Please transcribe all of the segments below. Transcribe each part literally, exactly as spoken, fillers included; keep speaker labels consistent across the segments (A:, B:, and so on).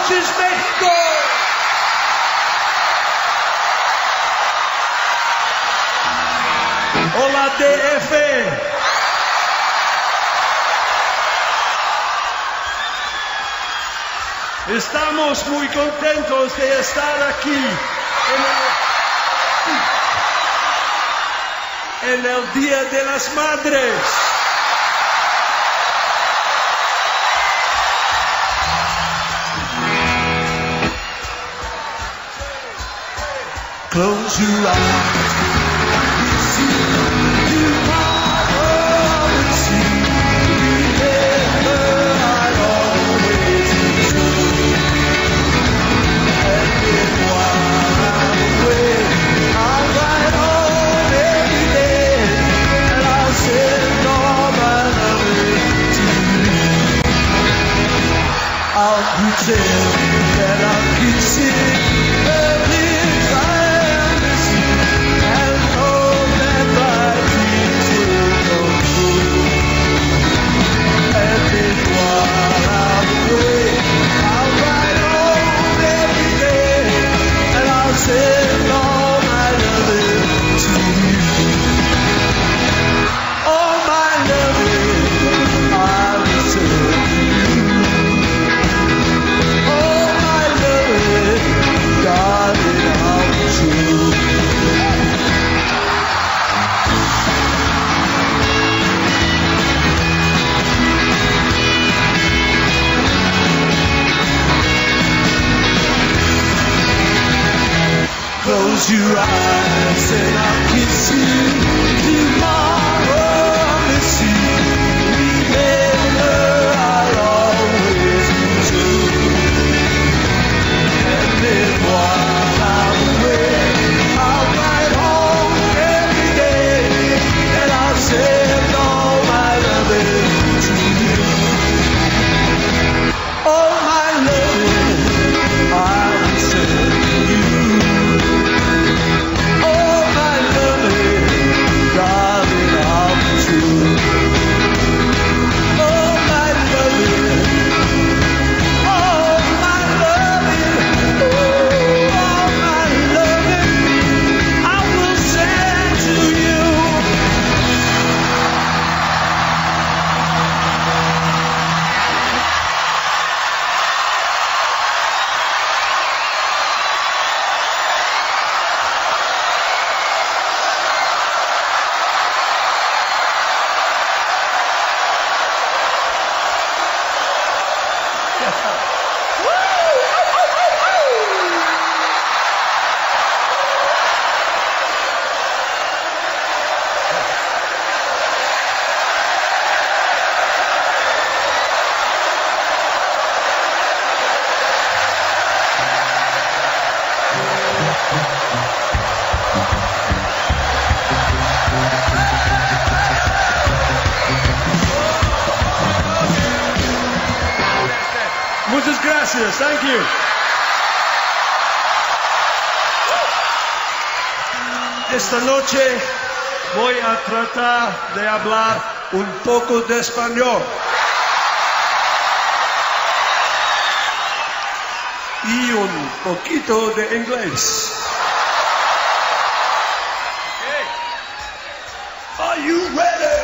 A: is México. Hola D F. Estamos muy contentos de estar aquí en el, en el Día de las Madres. Close your eyes. I'll pretend that I'm kissing the lips I am missing, and know that my dreams will come true. And then while I'm away, I'll write home every day, and I'll send all my loving to you. All my loving I will send to you. Darling, I'll be true. Close your eyes and I'll kiss you. Tomorrow I'll miss you. Remember, I'll always be true. And then while I'm away, I'll write home every day, and I'll send all my loving to you. All my loving I will send to you. All my loving, darling, I'll be true. All my loving, all my loving, oh, all my loving I will send to you. Muchas gracias, thank you. Esta noche voy a tratar de hablar un poco de español y un poquito de inglés. Okay. Are you ready?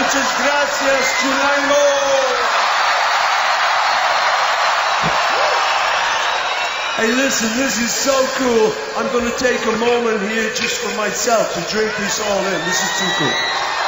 A: Muchas gracias, Chilango. Hey, listen, this is so cool. I'm going to take a moment here just for myself to drink this all in. This is too cool.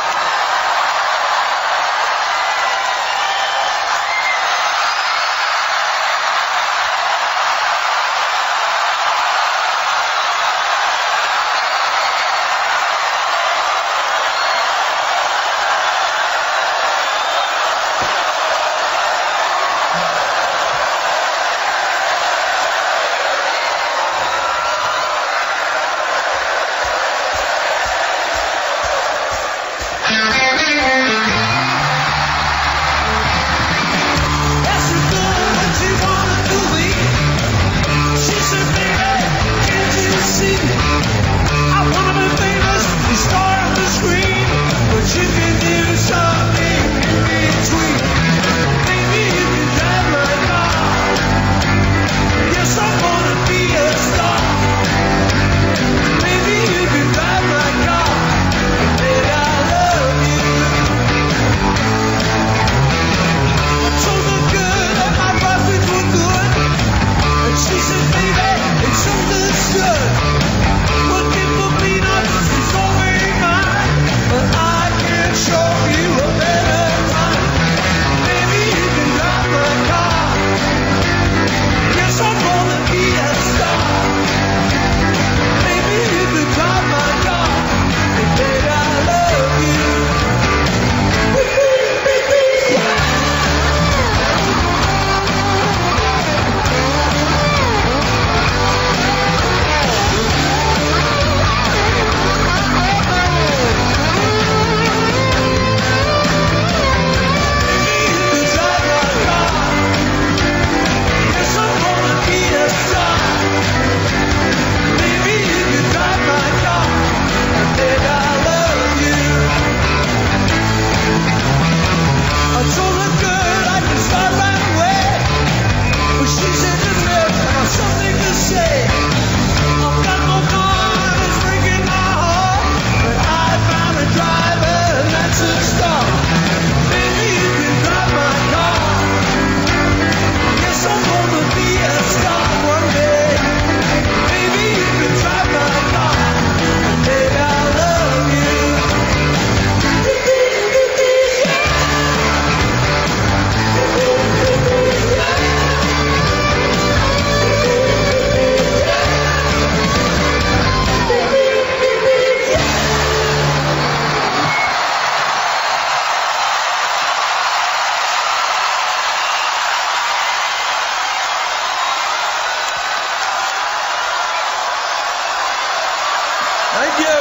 A: Thank you.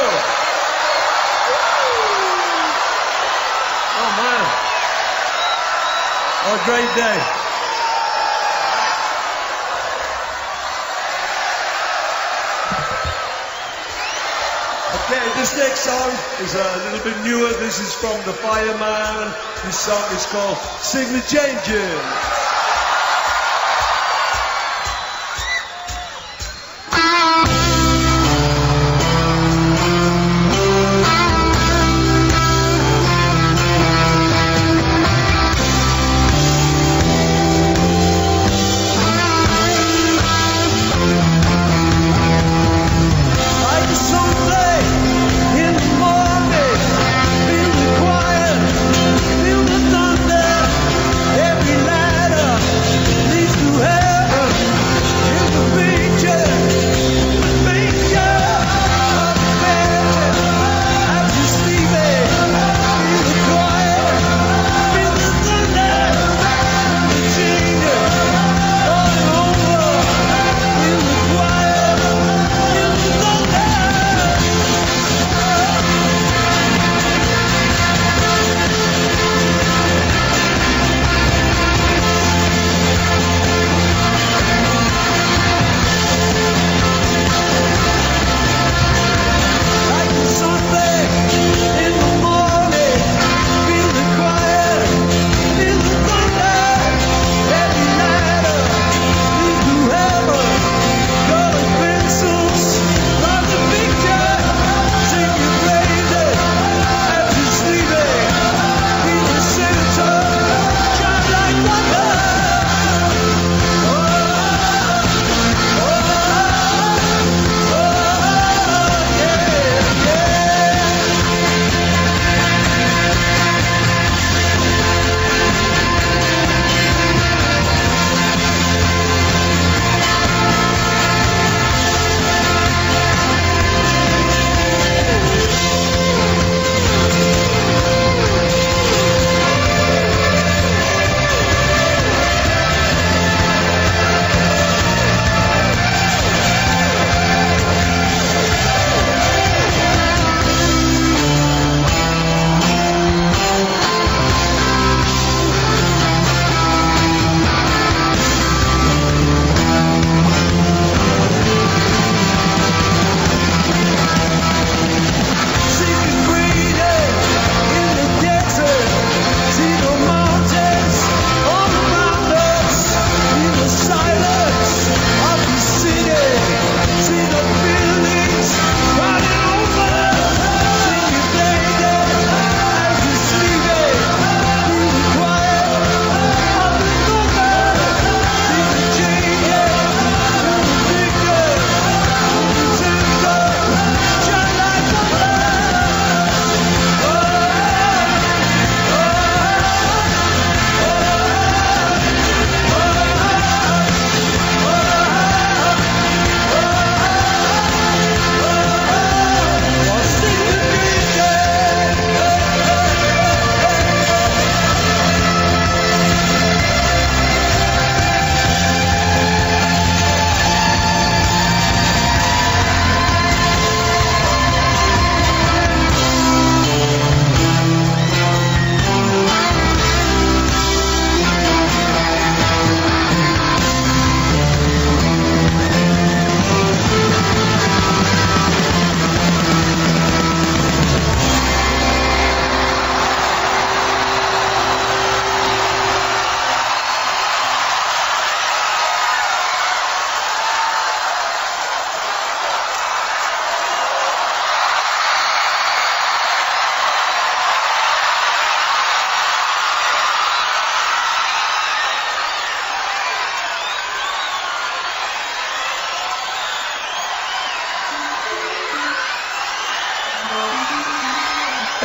A: Oh, man. What a great day. Okay, this next song is a little bit newer. This is from The Fireman. This song is called Sing the Changes.
B: Feel the thunder, every light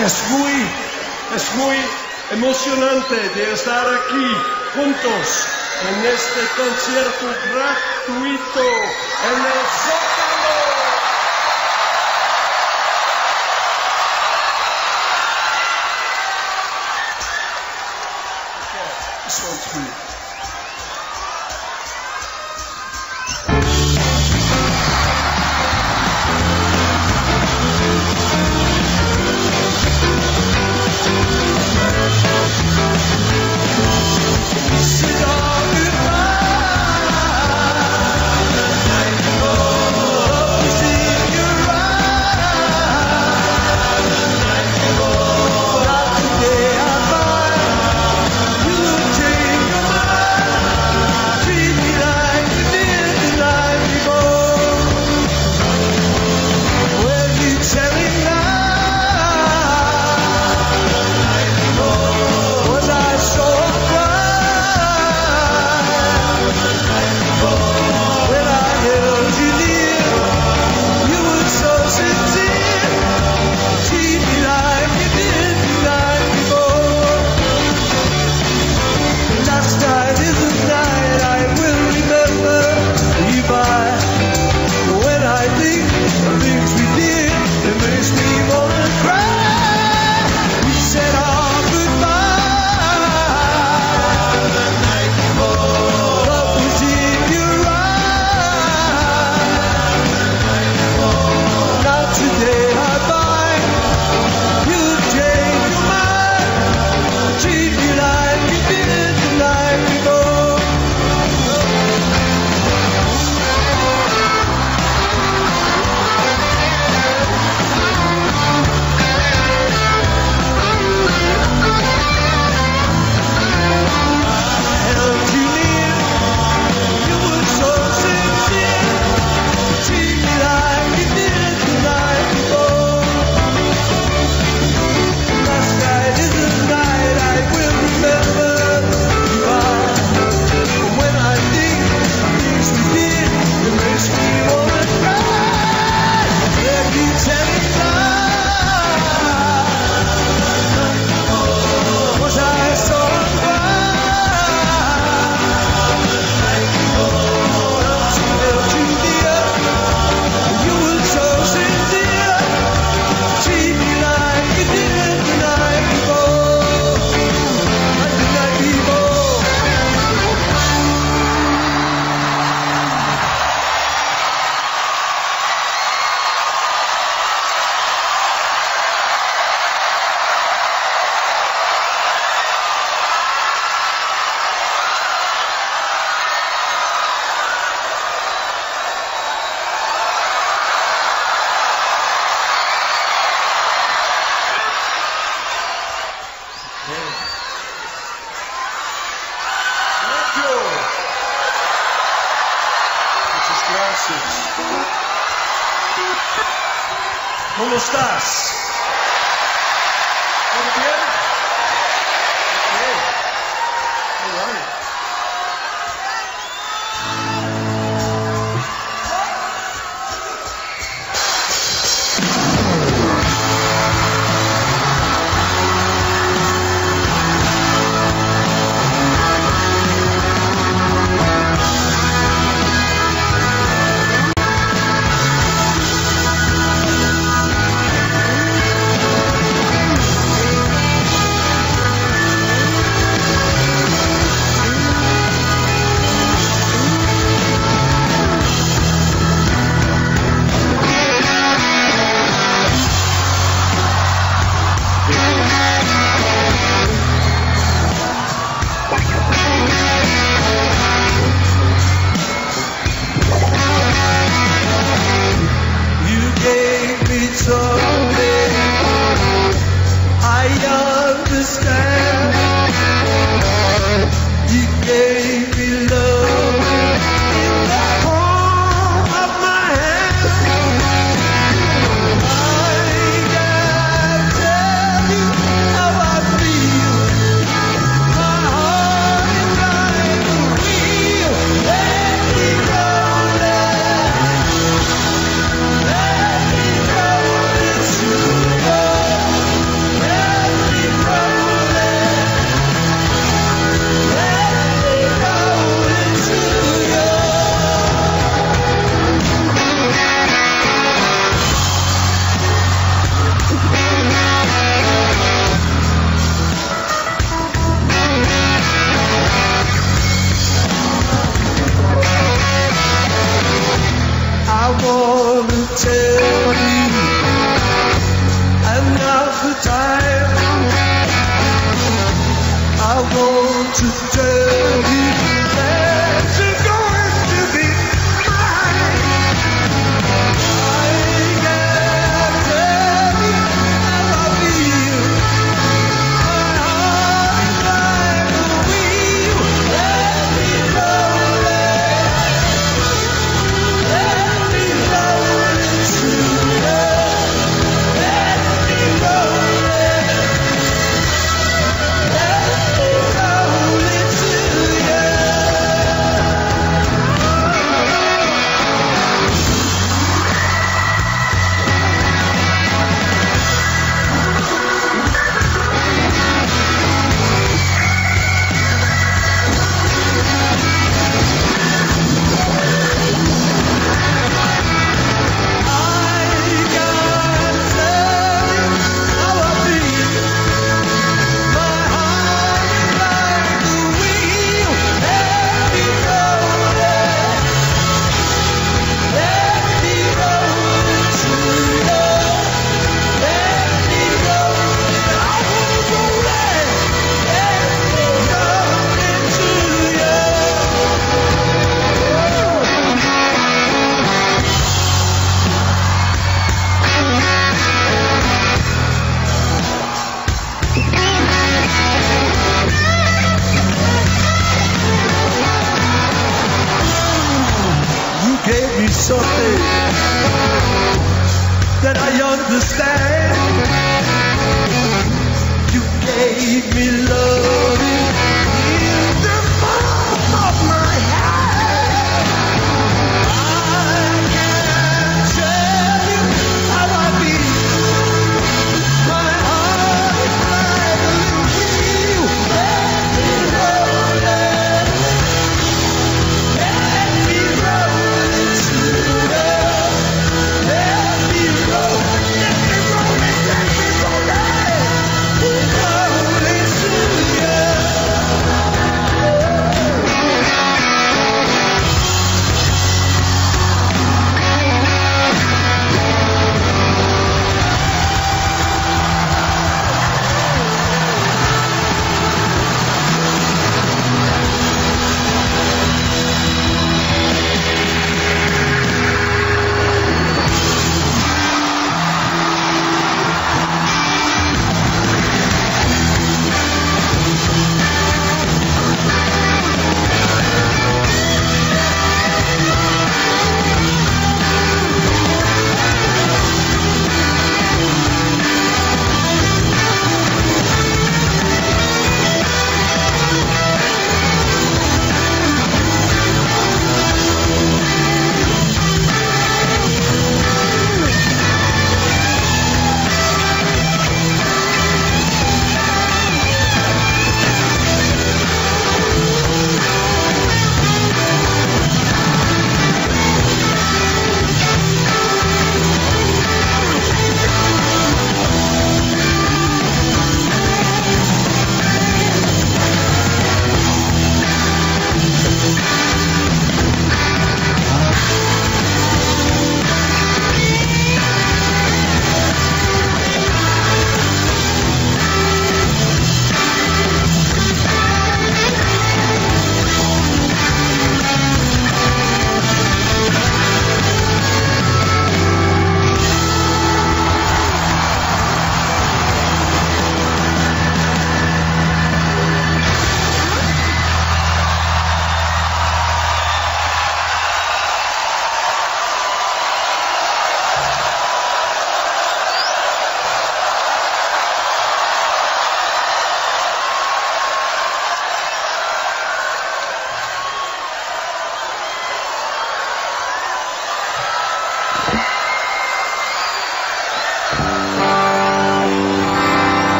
B: Es muy, es muy emocionante de estar aquí juntos en este concierto gratuito en el Zócalo. Okay, this one's for you. ¿Cómo estás? ¿Todo bien? Bien. All right.
A: want to tell you, and now's the time. I want to tell you that you're going to be mine. I can't tell you how I feel. My heart is like a wheel. Let me roll it. Let me roll it to you. Let me roll it. Let me roll it to you. You gave me something that I understand. You gave me love in the palm of my hand. I can't tell you how I feel. My heart is like a little wheel. Let me roll it. Let me roll it to you. Let me roll, let me roll it, let me roll it. Roll it to you.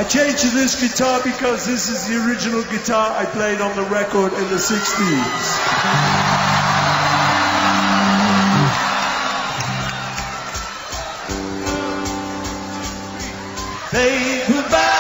A: changed to this guitar because this is the original guitar I played on the record in the sixties. Paperback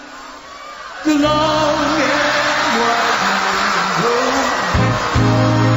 A: the long and winding road.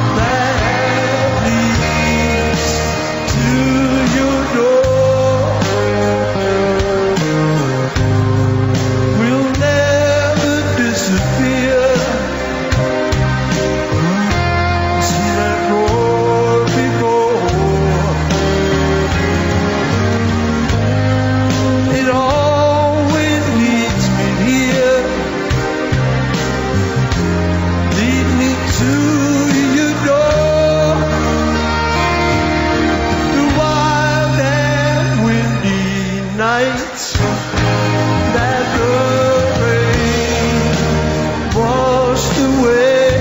A: the way.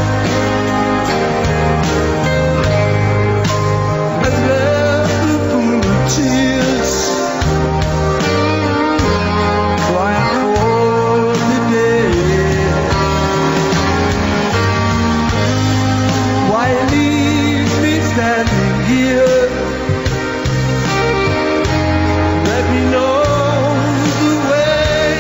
A: And left the pool of tears, crying for the day. Why leave me standing here? Let me know the way.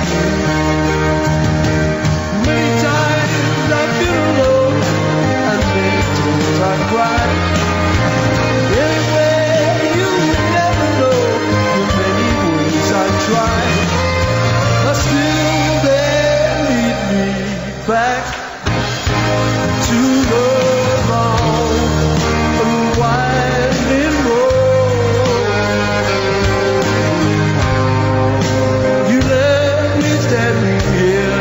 A: Many times I feel alone, and many times I cry. Anyway, you never know the many ways I try. But still they lead me back to the long and winding road. You left me standing here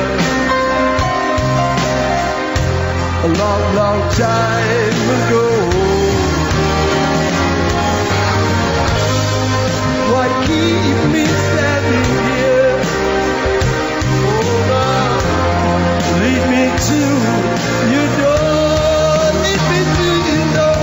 A: a long, long time ago. Why keep me standing here? Oh, love, lead me to your door. Lead me to your door.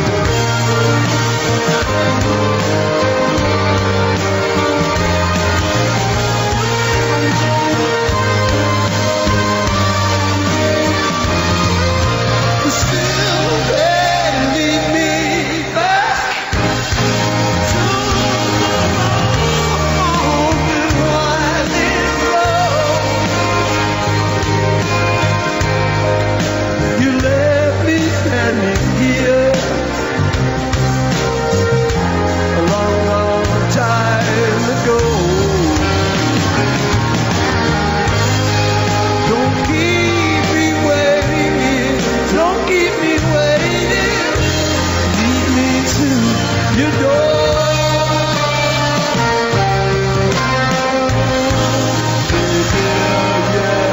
A: Still they lead me back to the long and winding road. You left me standing here a long, long time ago. Don't keep me waiting, don't keep me waiting. Lead me to your door. Yeah, yeah.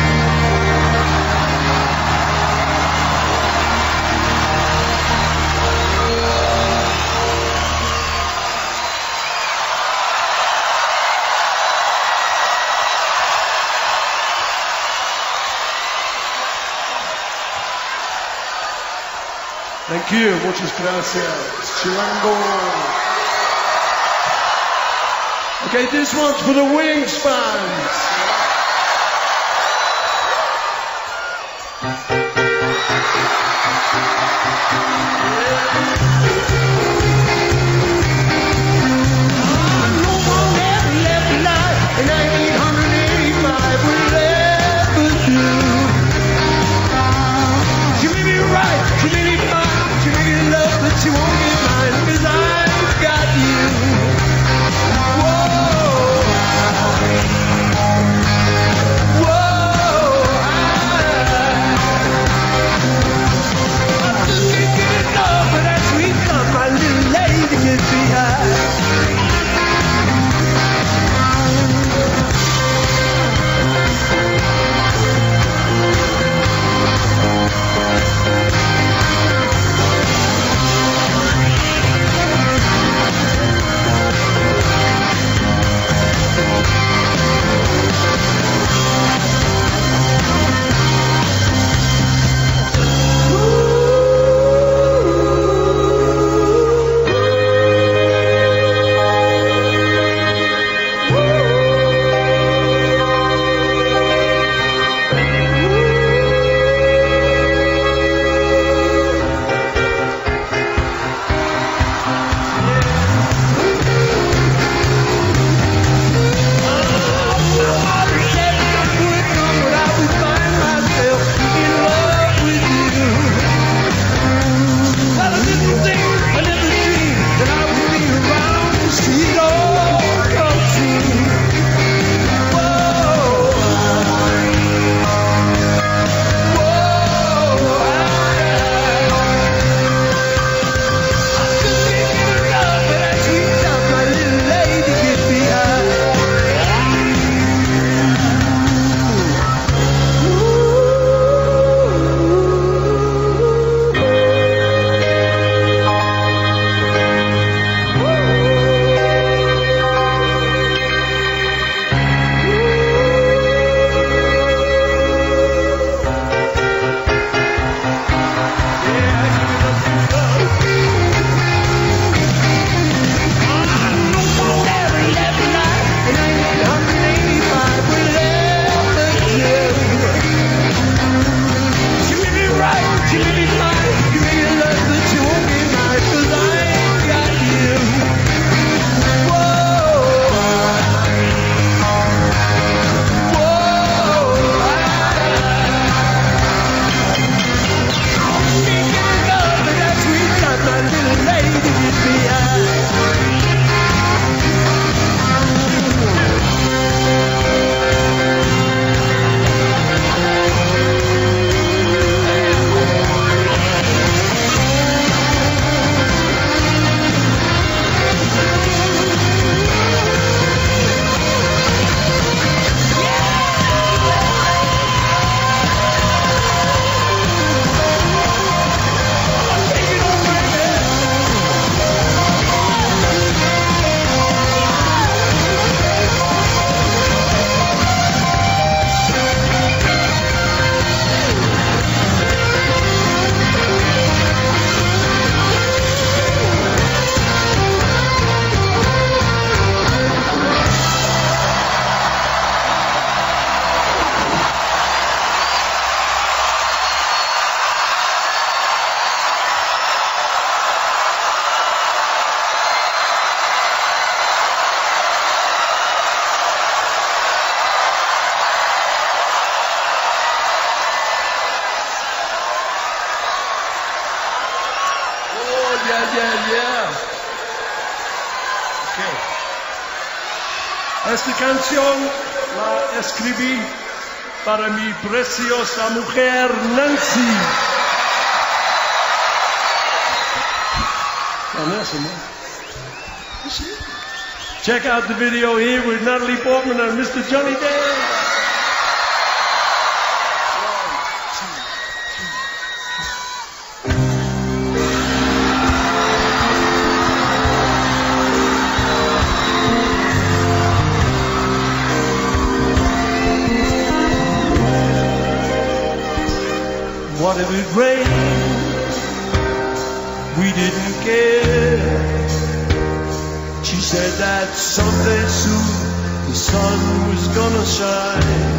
A: Thank you, muchas gracias, Chilango. Okay, this one's for the Wings fans. No one ever left alive in nineteen eighty-five will ever do. She may be right, she may be fine, she may be love, but she won't be mine, 'cause I've got you. Whoa, whoa, I
B: Esta canción la escribí para mi preciosa mujer Nancy. Check out the video here with Natalie Portman and Mister Johnny Dale. What if it rained? We didn't care. She said that someday soon the sun was gonna shine.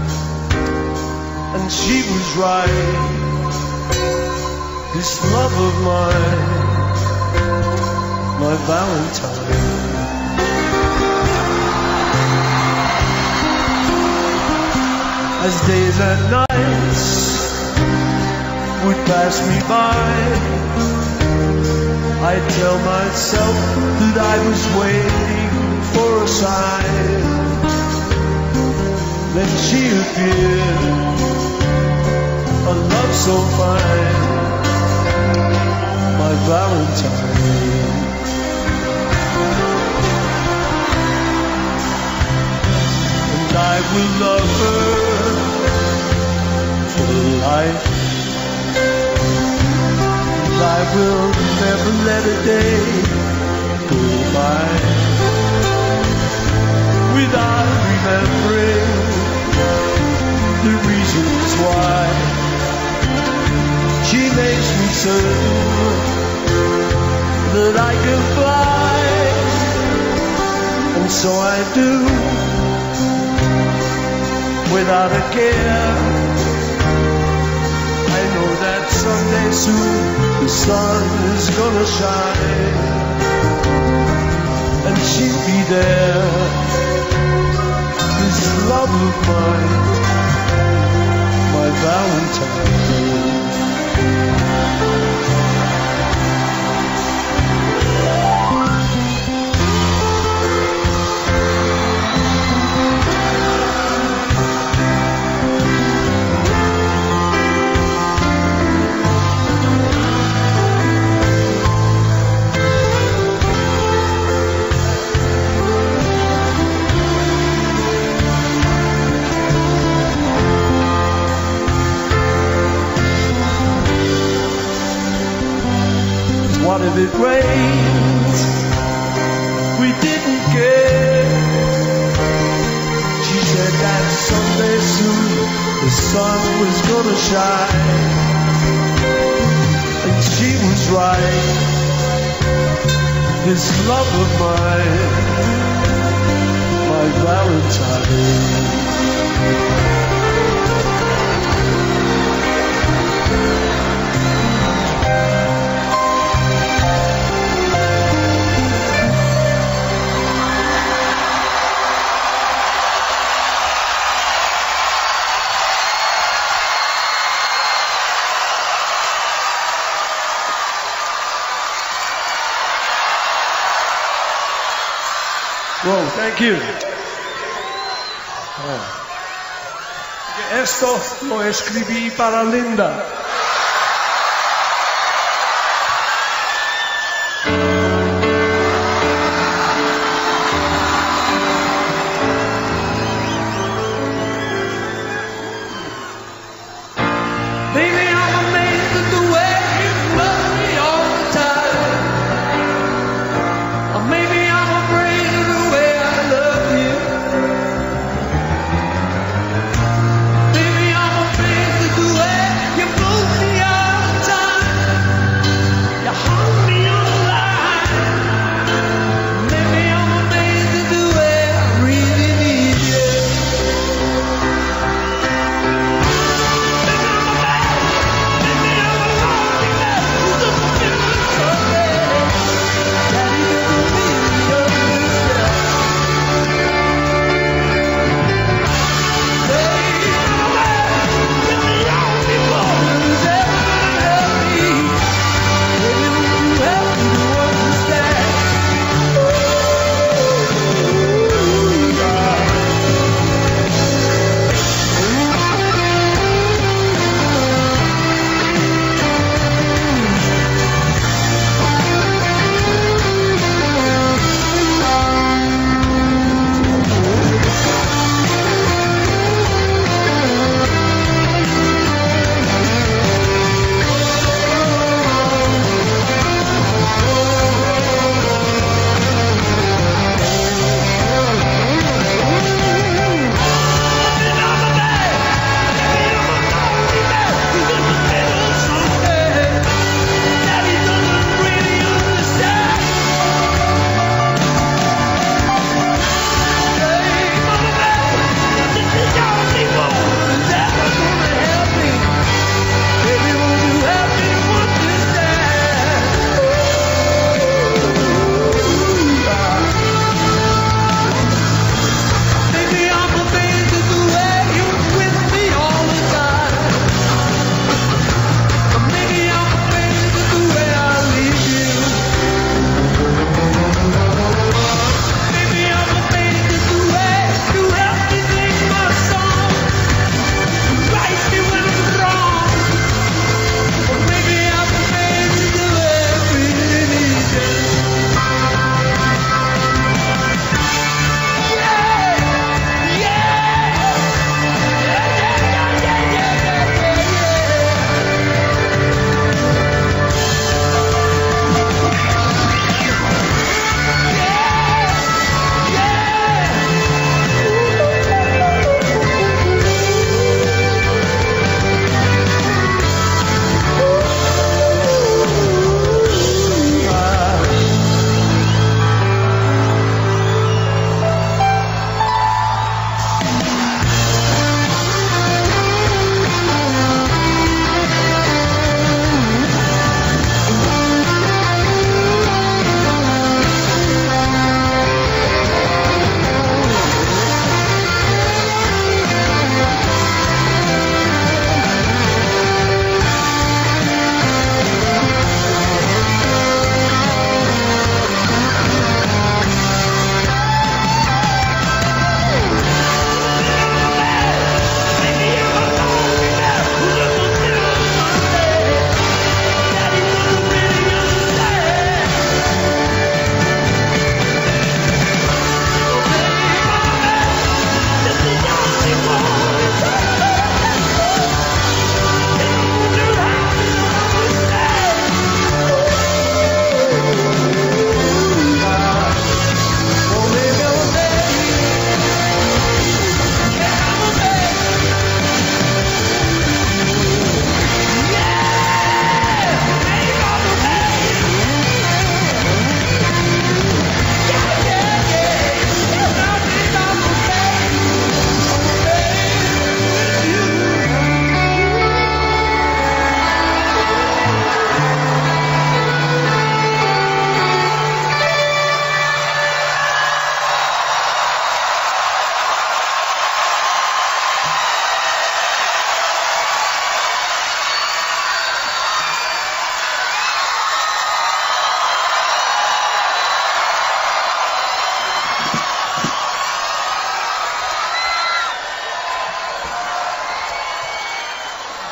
B: And she was right. This love of mine, my Valentine. As days and nights would pass me by, I'd tell myself that I was waiting for a sign. Then she appeared, a love so fine, my Valentine. And I will love her for life. I will never let a day go by without remembering the reasons why. She makes me certain that I can fly, and so I do, without a care. I know that someday soon the sun is gonna shine, and she'll be there. This love of mine, my Valentine. What if it rained? We didn't care. She said that someday soon the sun was gonna shine, and she was right. This love of mine, my Valentine. Wow, thank you. Oh. Esto lo escribí para Linda. Baby, I'm amazed at the way you love me all the time. Or maybe I'm afraid of the way I love you. Baby, I'm amazed at the way you move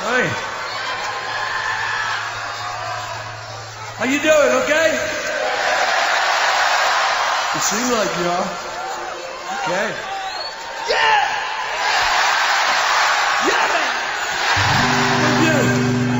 A: Hey. How you doing, okay? You seem like you are. Okay. Yeah! Yeah, man! Yeah.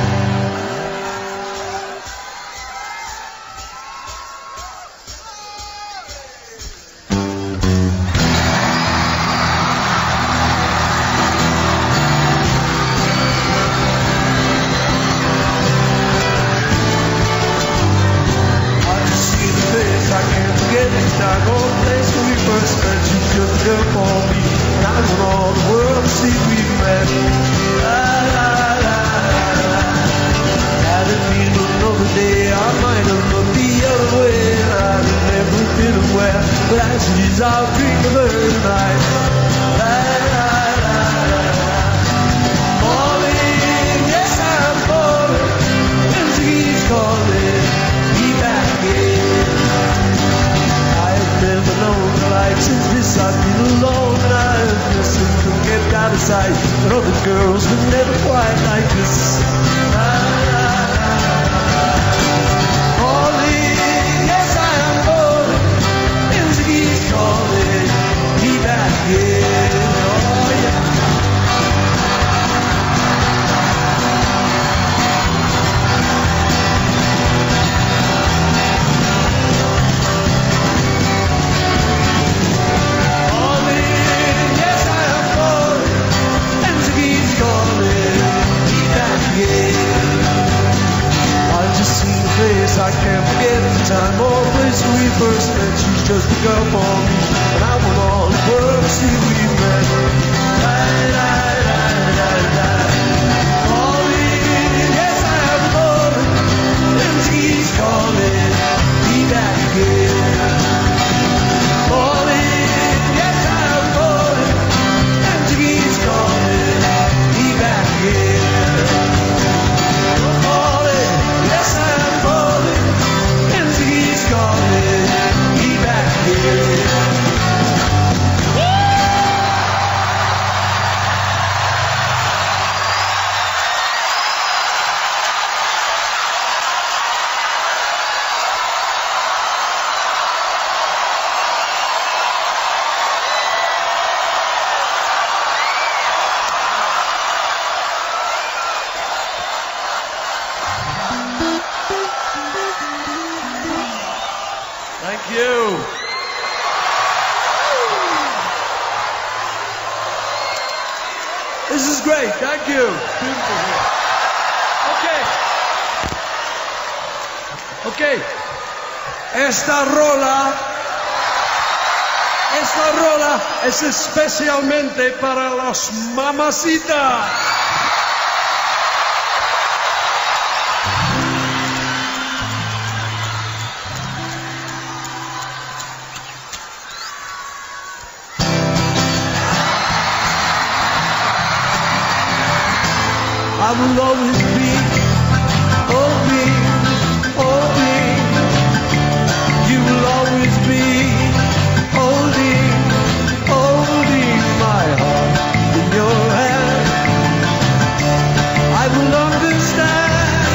A: Esta rola, esta rola es especialmente para las mamacitas. I will always be, oh me, oh me. You will always be holding, holding my heart in your hand. I will understand.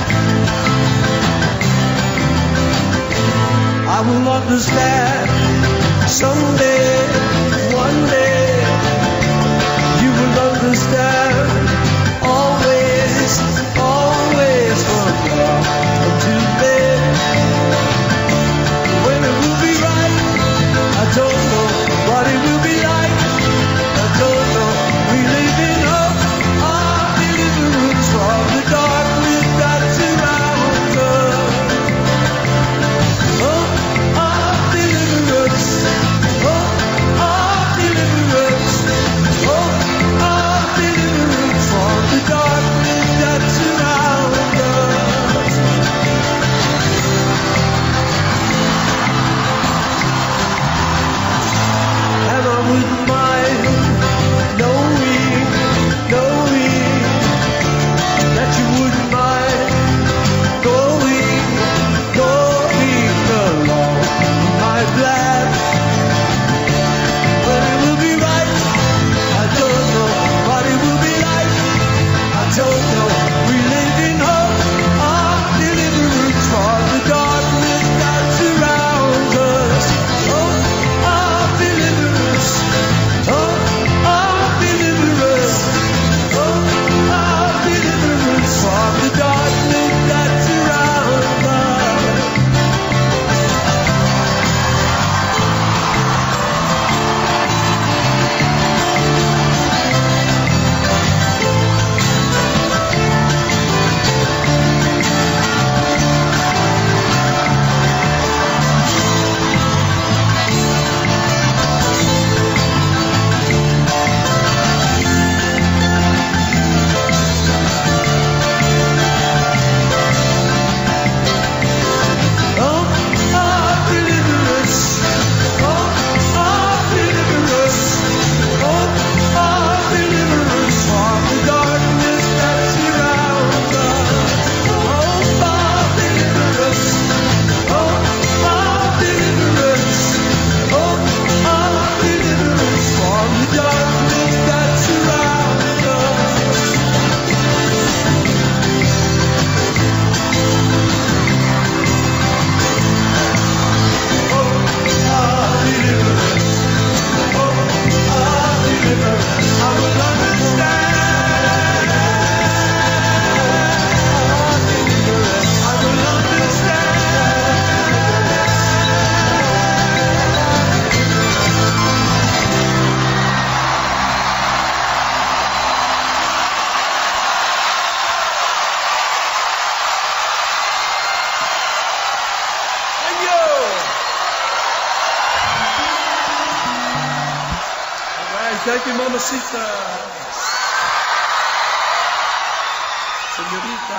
A: I will understand. Someday, one day, you will understand. Always, always from now until then. When it will be right, I don't know what it will be like. I don't know. We live in hope of deliverance from the darkness that surrounds us. Hope of deliverance. Thank you, mamacita. Señorita.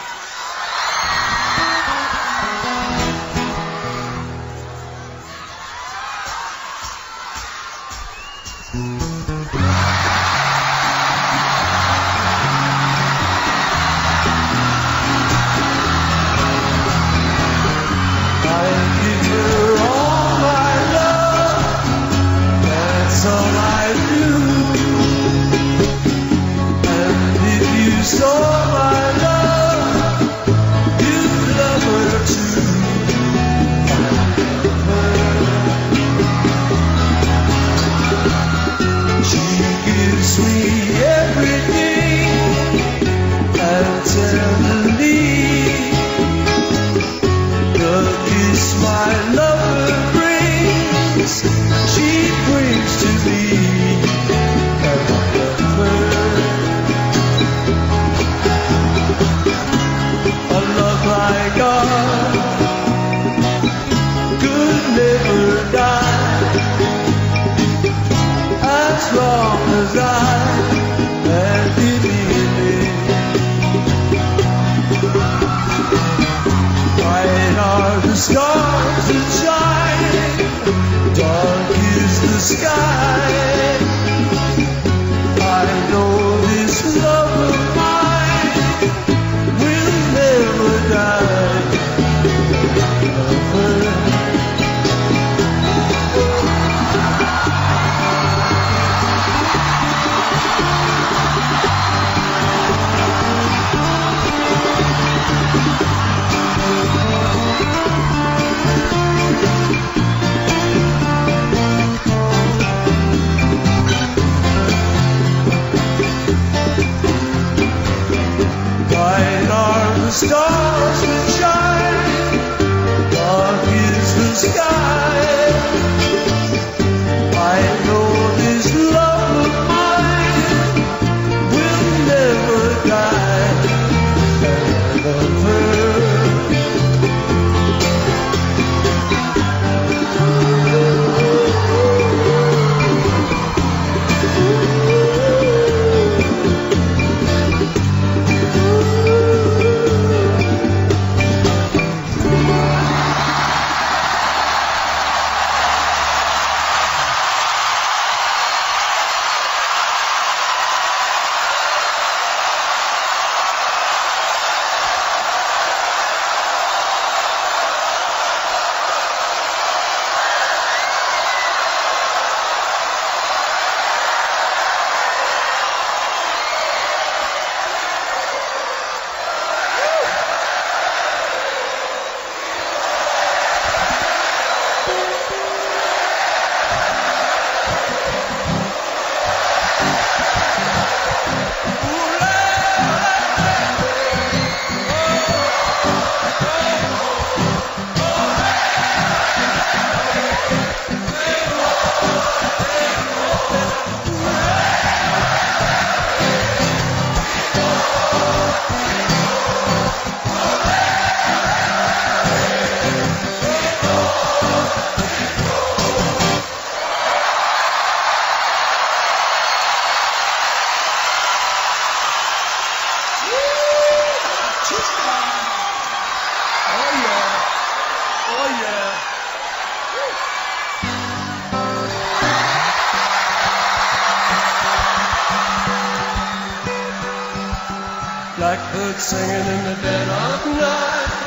A: Blackbird singing in the dead of night.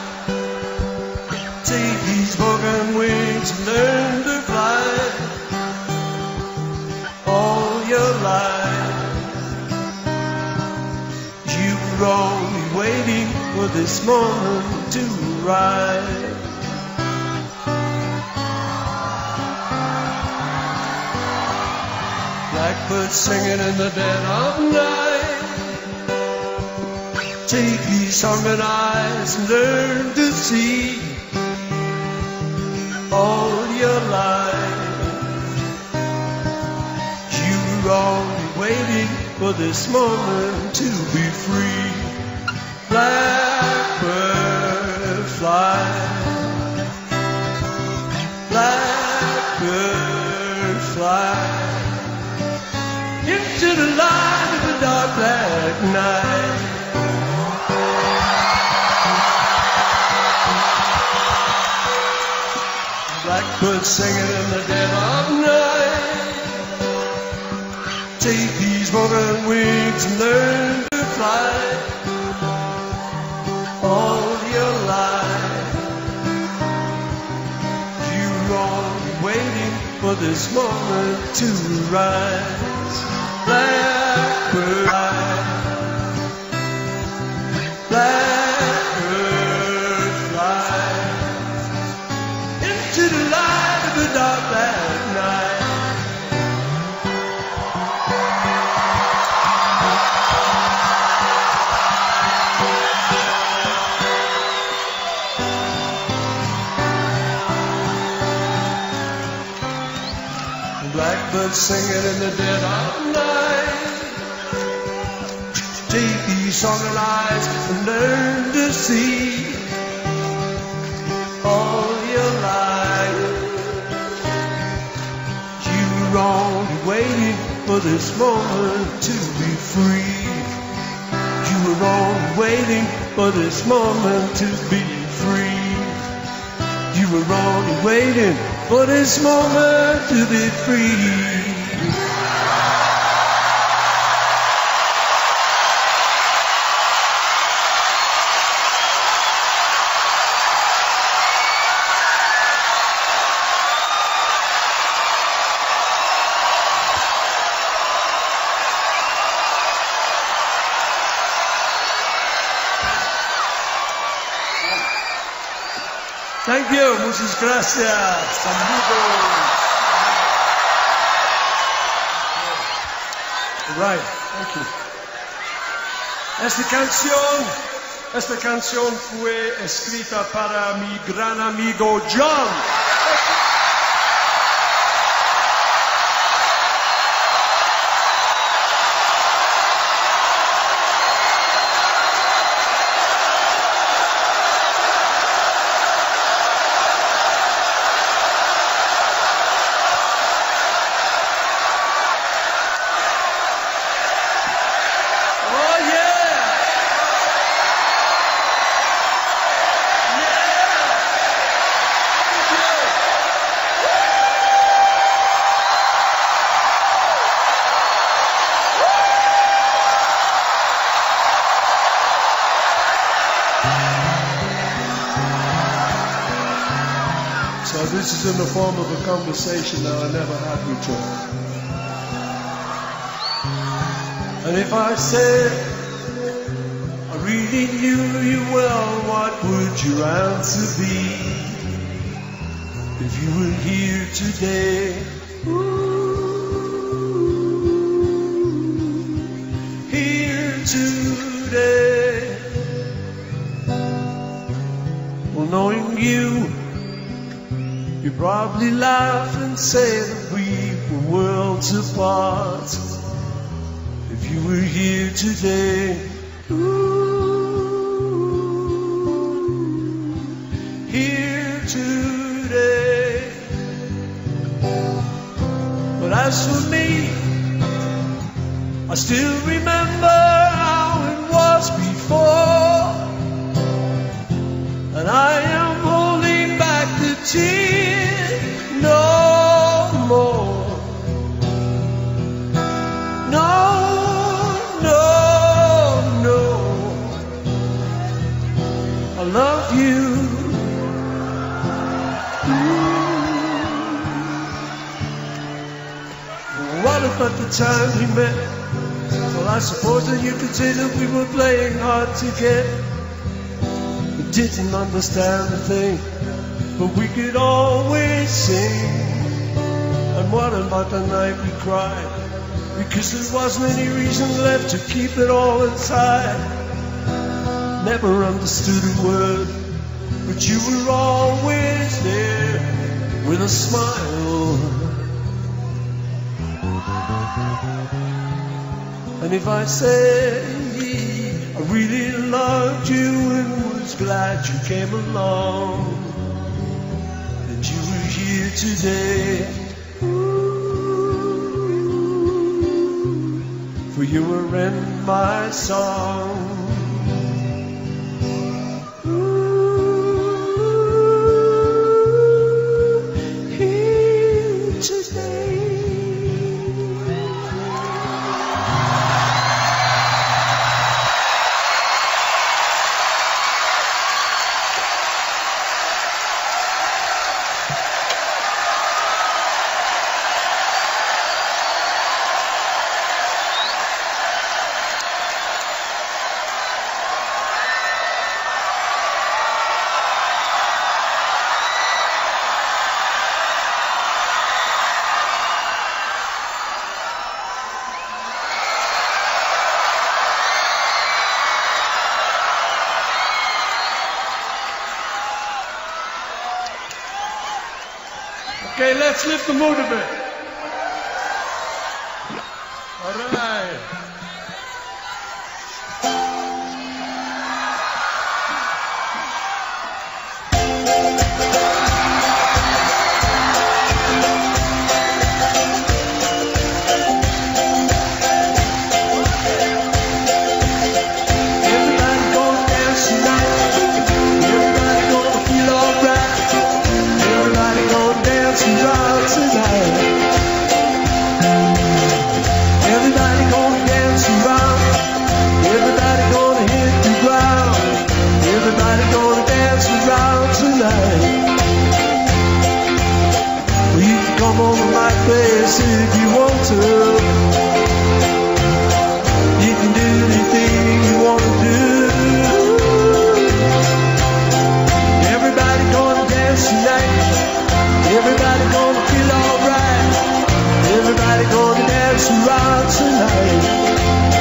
A: Take these broken wings and learn to fly. All your life you were only waiting for this moment to arrive. Blackbird singing in the dead of night. Take these hungry eyes and learn to see. All your life you were only waiting for this moment to be free. Blackbird fly, blackbird fly. black night. Blackbird singing in the dead of night. Take these broken wings and learn to fly all your life. You're only waiting for this moment to rise. Blackbird fly, blackbird fly into the light of the dark black night. Blackbirds singing in the dead of night. Take these sunken eyes and learn to see all your life. You were only waiting for this moment to be free. You were only waiting for this moment to be free. You were only waiting for this moment to be free. Thank you, muchas gracias. Saludos. Right, thank you. Esta canción, esta canción fue escrita para mi gran amigo John. So this is in the form of a conversation that I never had with you. And if I said I really knew you well, what would your answer be? If you were here today, ooh, here today, well, knowing you, you probably laugh and say that we were worlds apart. If you were here today, ooh, here today. But as for me, I still remember how it was before, and I am holding back the tears. No more. No, no, no. I love you. What about the time we met? Well, I suppose that you could say that we were playing hard to get. We didn't understand a thing, but we could always sing. And what about the night we cried? Because there wasn't any reason left to keep it all inside. Never understood a word, but you were always there with a smile. And if I say I really loved you and was glad you came along, that you were here today, ooh, for you were in my song.
B: Okay, let's lift the mood a bit. All right.
A: Everybody gonna dance tonight. Everybody gonna feel alright. Everybody gonna dance around tonight. Everybody gonna dance around. Everybody gonna hit the ground. Everybody gonna dance around tonight. Well, you can come on to my place if you want to. You can do anything you want to do. Everybody gonna dance tonight. Everybody gonna feel alright. Everybody gonna dance around tonight.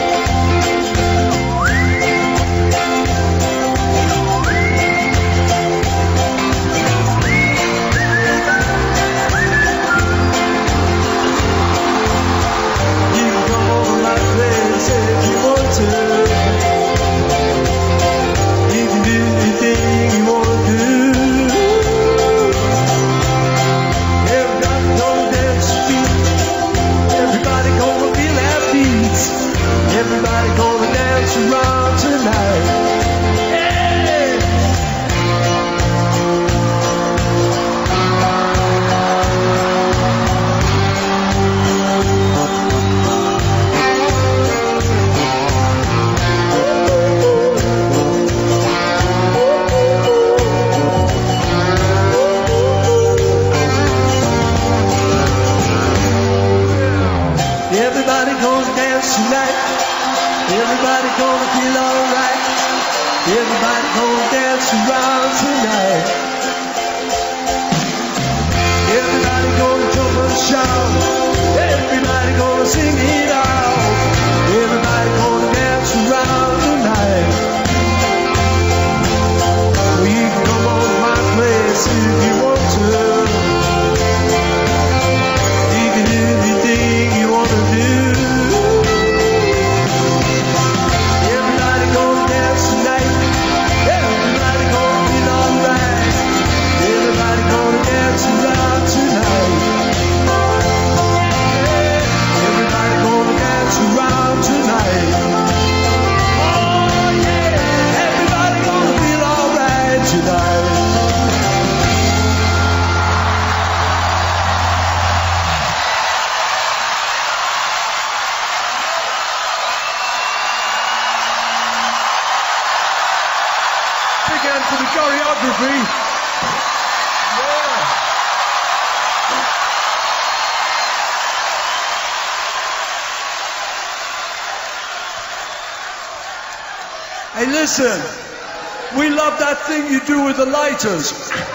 A: You can come over my place if you want to. You can do anything you want to do. Everybody gonna dance to beat. Everybody gonna feel that beat. Everybody gonna dance around tonight. Hey! Everybody gonna dance tonight. Everybody gonna feel alright. Everybody gonna dance around tonight. Everybody gonna jump and shout. Everybody gonna sing it out. Everybody gonna dance around tonight. Well, you can come on to my place if you want to. You can do anything you want to do. Everybody gonna dance tonight. Everybody gonna feel alright. Everybody gonna dance around tonight. Everybody gonna dance around tonight. Oh yeah, everybody gonna feel alright tonight.
B: Big hand for the choreography. Yeah. Hey, listen. We love that thing you do with the lighters.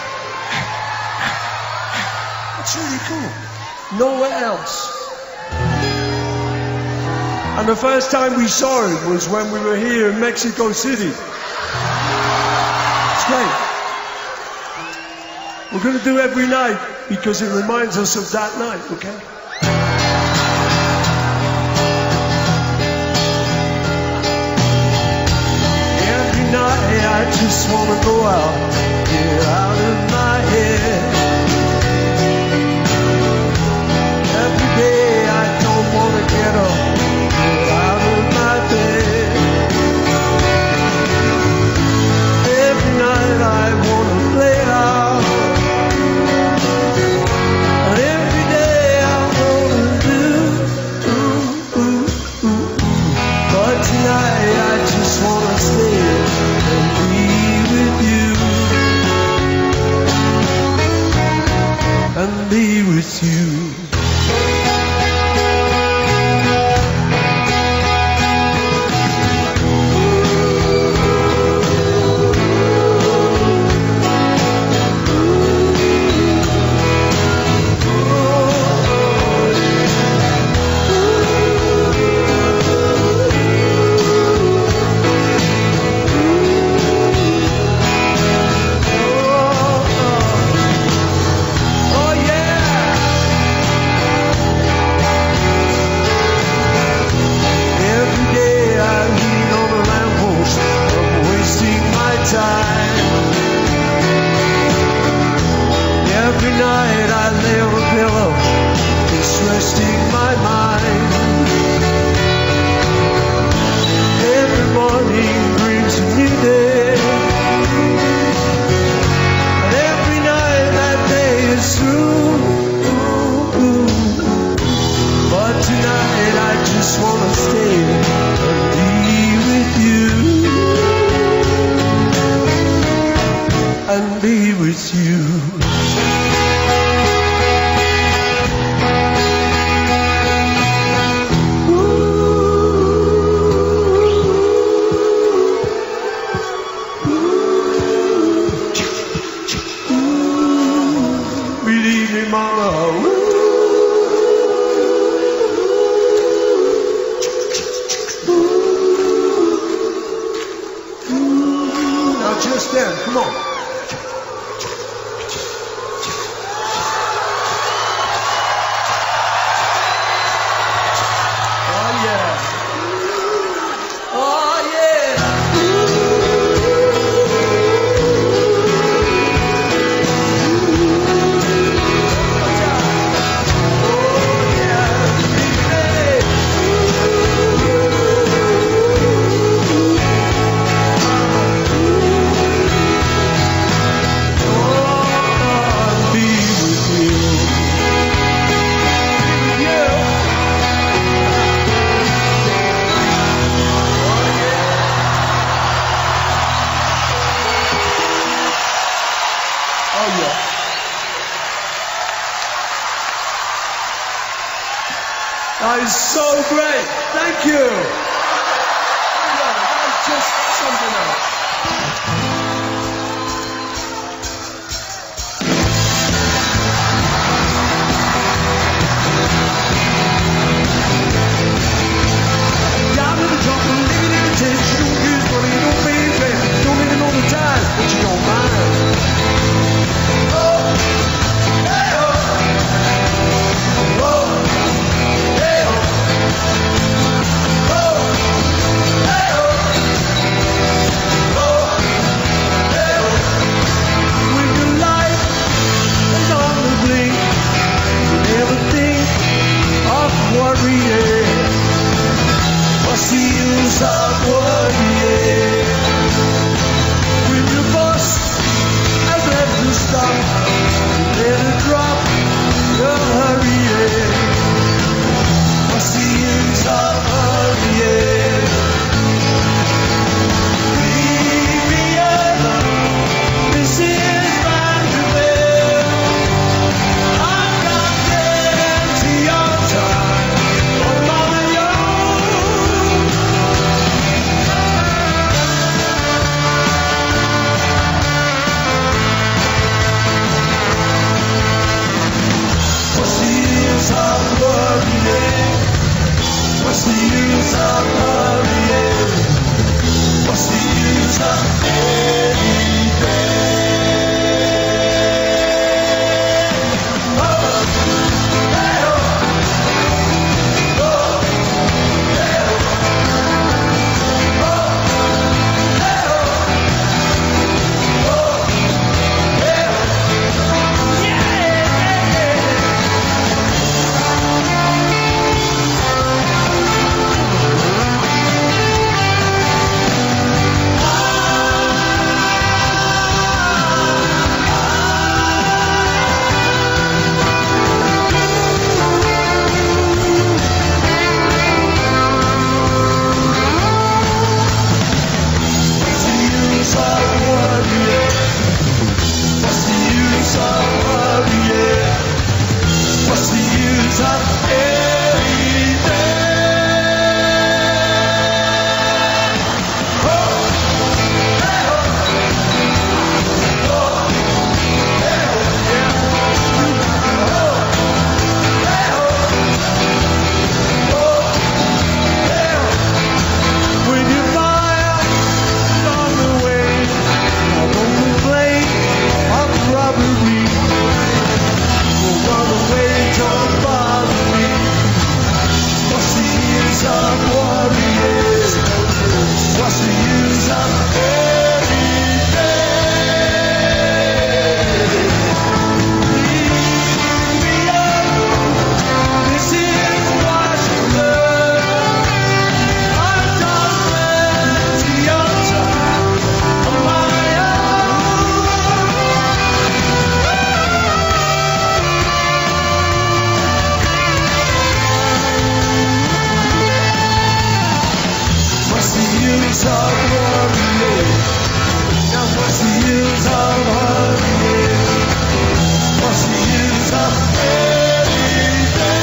B: It's really cool. Nowhere else. And the first time we saw it was when we were here in Mexico City. It's great. We're going to do every night because it reminds us of that night, okay?
A: Every night I just wanna go out, get out of my head. Every day I don't wanna get up, get out understand. Come on. Oh yeah. Oh yeah. That is so great. Thank you. That was just something else. Y'all never drop a living in the tent. She don't use money, you don't pay rent. Don't even know the time, but you don't mind. Oh, hey, oh. Oh. What's the use of worrying? When your boss has left you stop, let it drop, you're hurrying. What's the use of worrying? Leave me alone, Missus Vanderbilt. I've got plenty of time on my own. What's the use of worrying? What's the use of worrying? What's the use of anything? Oh, hey, oh. Oh, hey, oh. Oh, hey, oh. Oh, hey, oh. Yeah, yeah, yeah. What's the use of worrying? What's the use of worrying? What's the use of anything? Oh, hey, oh. Oh, hey, oh. Yeah. Oh, hey, oh. Oh, hey, oh. When you fire on the way, I won't complain of robbery. Will run away, don't bother me. What's the use of worrying? What's the use of anything? Leave me alone. This is Washington. I've got plenty of time on my own. What's the use of worrying? Now what's the use of worrying? What's the use of anything?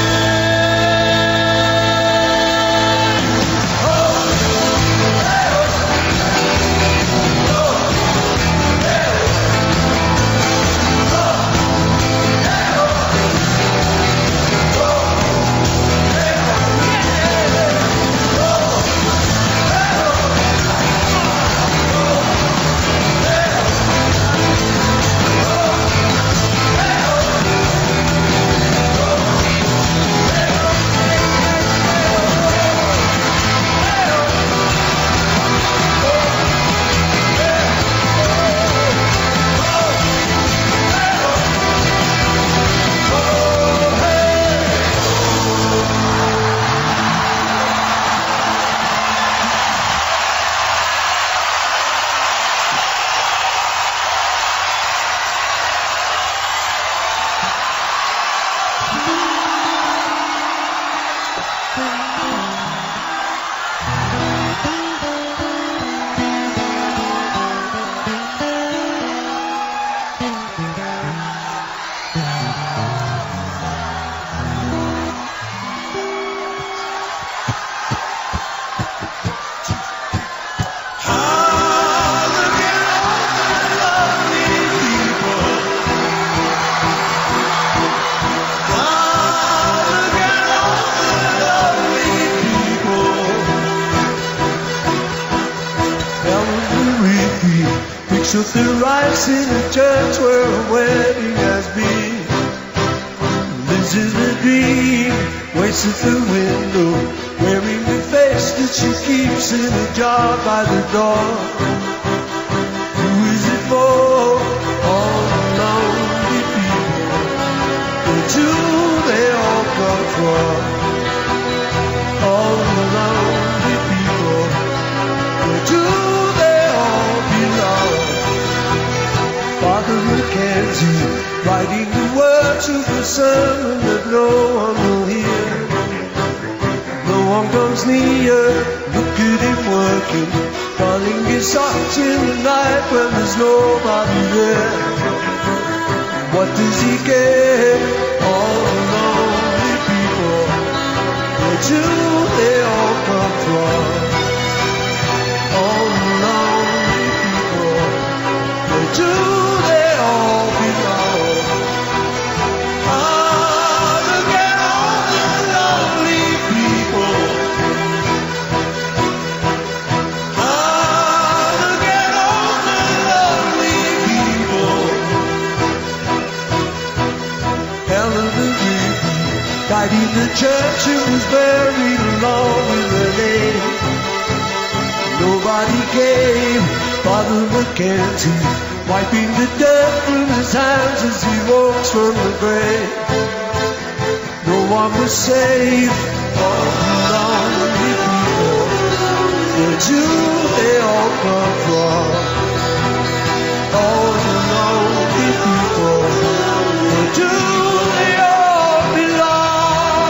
A: Oh, hey, oh. Oh, hey, oh. Oh, hey, oh. Oh, hey, oh. Yeah. Oh, hey, oh. shook the rice in the church where a wedding has been. Lives in a dream, waits at the window, wearing the face that she keeps in a jar by the door. Who is it for? All the lonely people. Where do they all come from? All the lonely people. Where do they all belong? Father Mackenzie, writing the words of the sermon that no one will hear. No one comes near, look at him working, darning his socks in the night when there's nobody there. What does he get? All the lonely people. Where do they all come from? All the lonely people. Where do they all belong? Ah, look at all the lonely people. Ah, look at all the lonely people. Helen the baby died in the church and was buried along with her name. Nobody came. Father Mackenzie, wiping the dirt from his hands as he walks from the grave. No one was saved. All the lonely people. Where do they all come from? All the lonely people. Where do they all belong?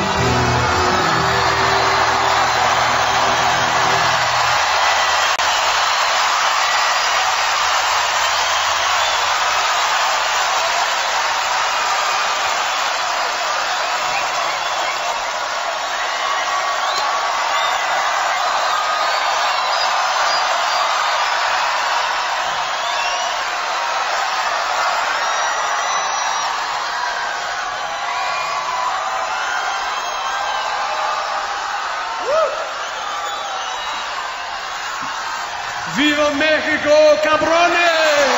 C: ¡Viva México, cabrones!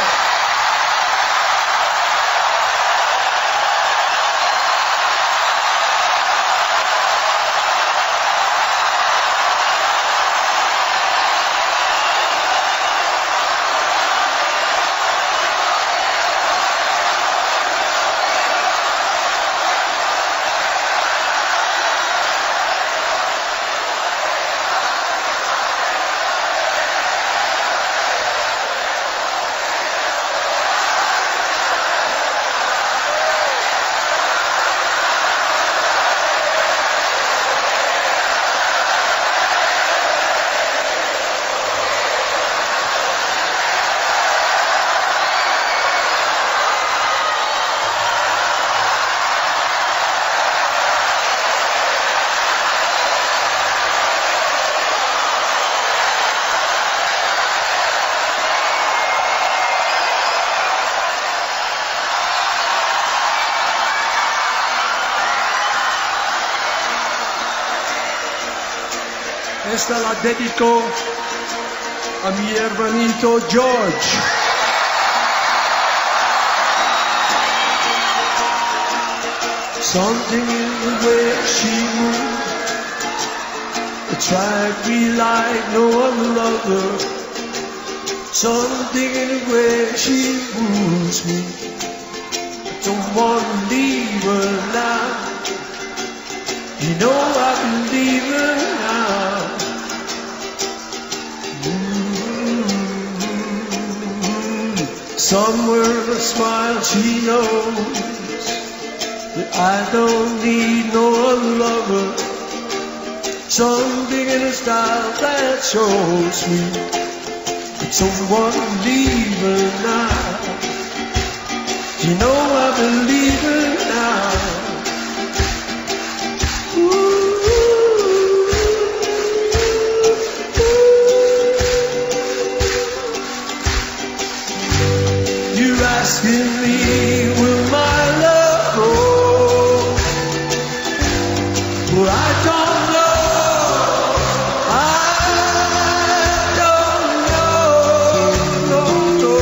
A: Esta la dedico a mi hermanito George. Something in the way she moves attract me like no other lover. Something in the way she moves me. I don't want to leave her now. You know I believe her now. Somewhere in a smile she knows that I don't need no other lover. Something in her style that shows me that someone leave her now. You know I believe her now. Asking me, will my love go? Well, I don't know. I don't know. No, no.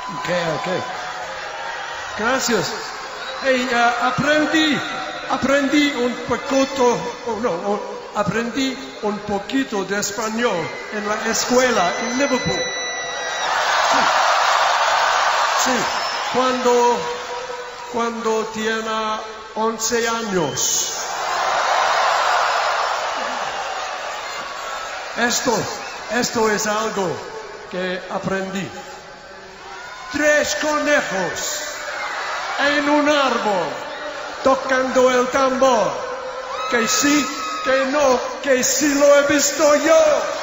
C: Ok, ok. Gracias. Hey, uh, aprendí, aprendí un poquito, oh, no, oh, aprendí un poquito de español en la escuela en Liverpool. Sí, sí. Cuando, cuando tenía once años. Esto, esto es algo que aprendí. Tres conejos en un árbol tocando el tambor. Que sí, que no, que sí lo he visto yo.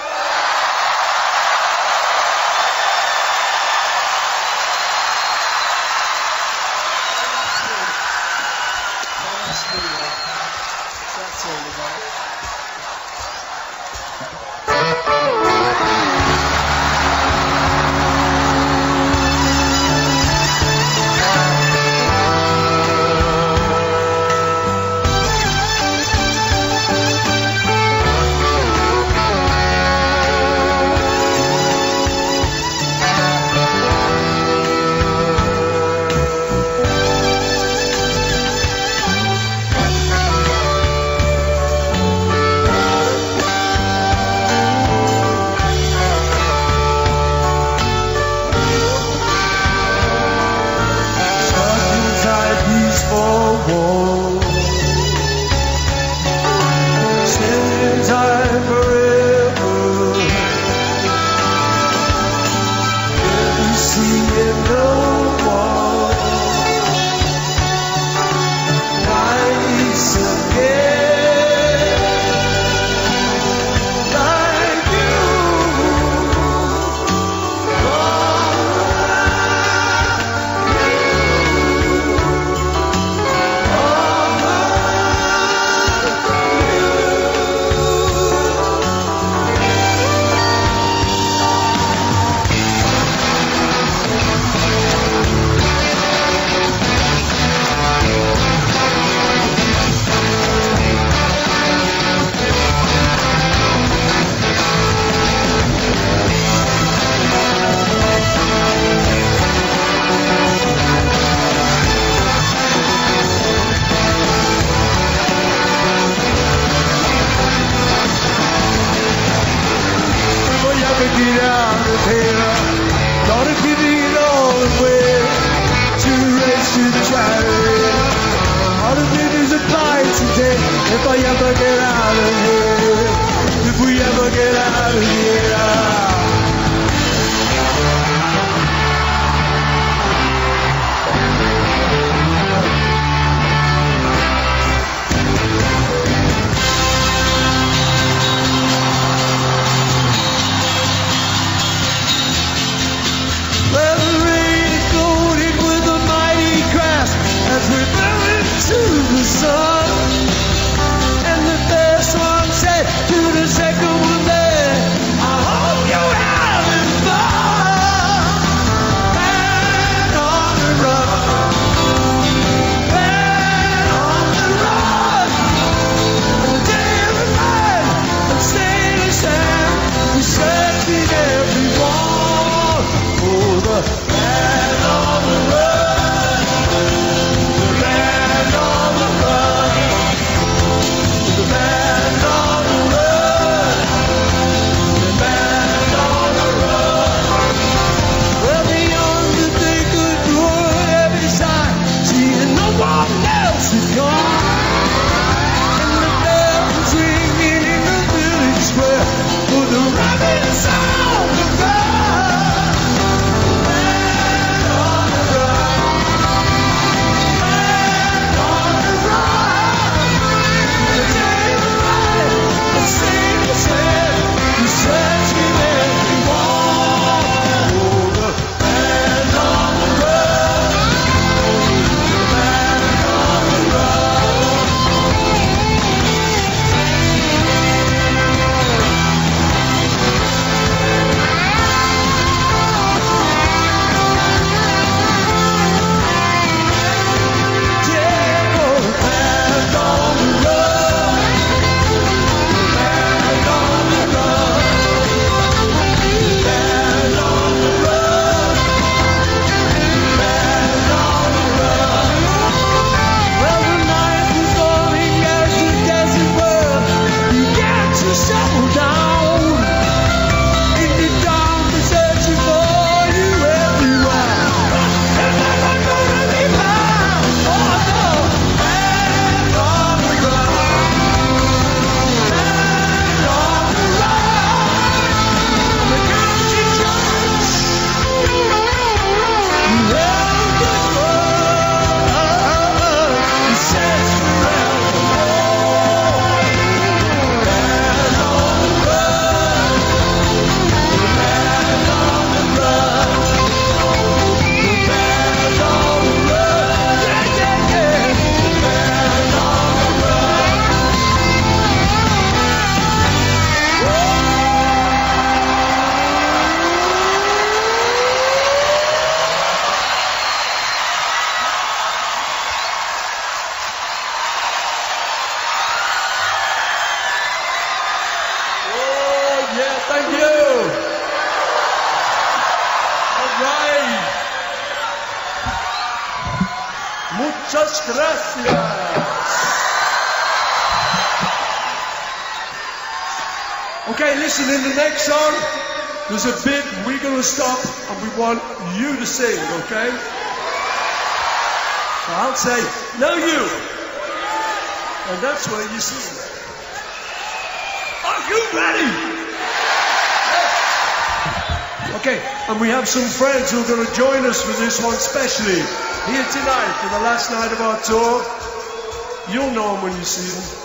C: If I ever get out of here, if we ever get out of here. Well, the rain is loaded with a mighty crash as we fell into the sun. To the second one there, I hope you're having fun. Man on the run, man on the run. David Ryan and Sailor Sam, we searching everyone for the man on the run, the man on the run, the man on the run. thank you. All right. Muchas gracias. Okay, listen, in the next song, there's a bit we're going to stop and we want you to sing, okay? So I'll say, now you. And that's where you sing. Are you ready? Okay, and we have some friends who are going to join us for this one specially. Here tonight for the last night of our tour. You'll know them when you see them.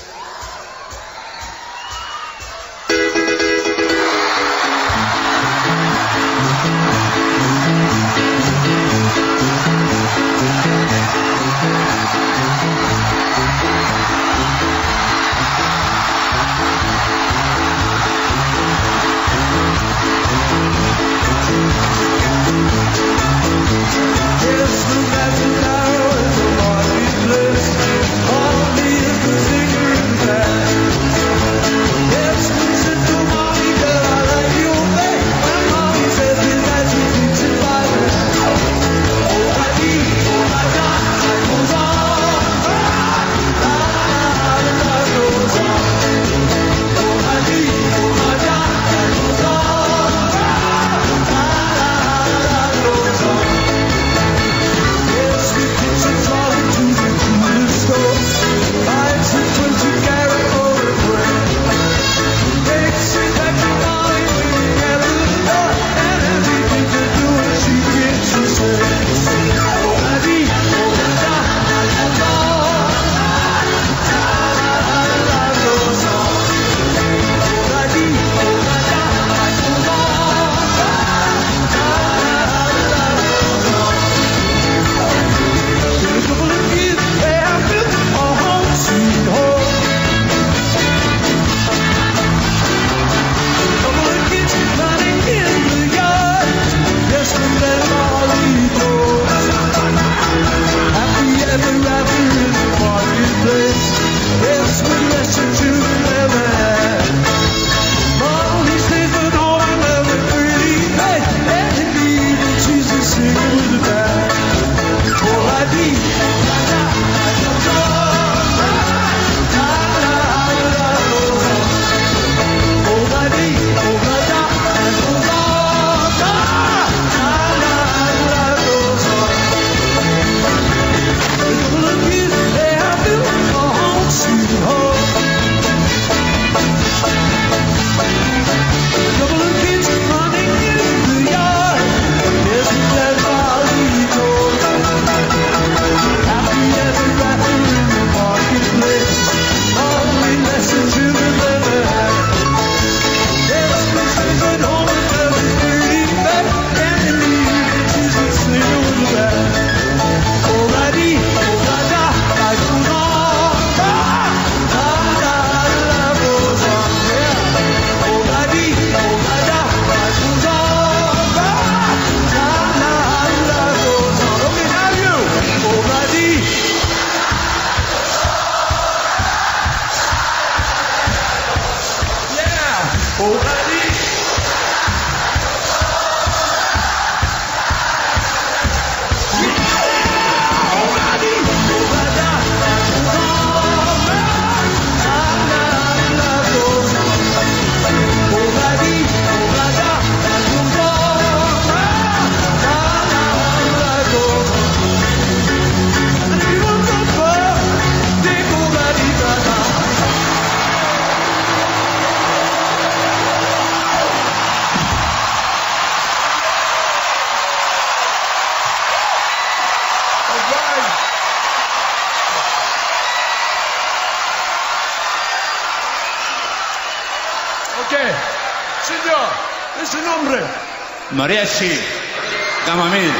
D: Mariachi, Camamil.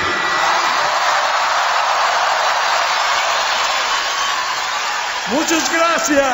C: Muchas gracias.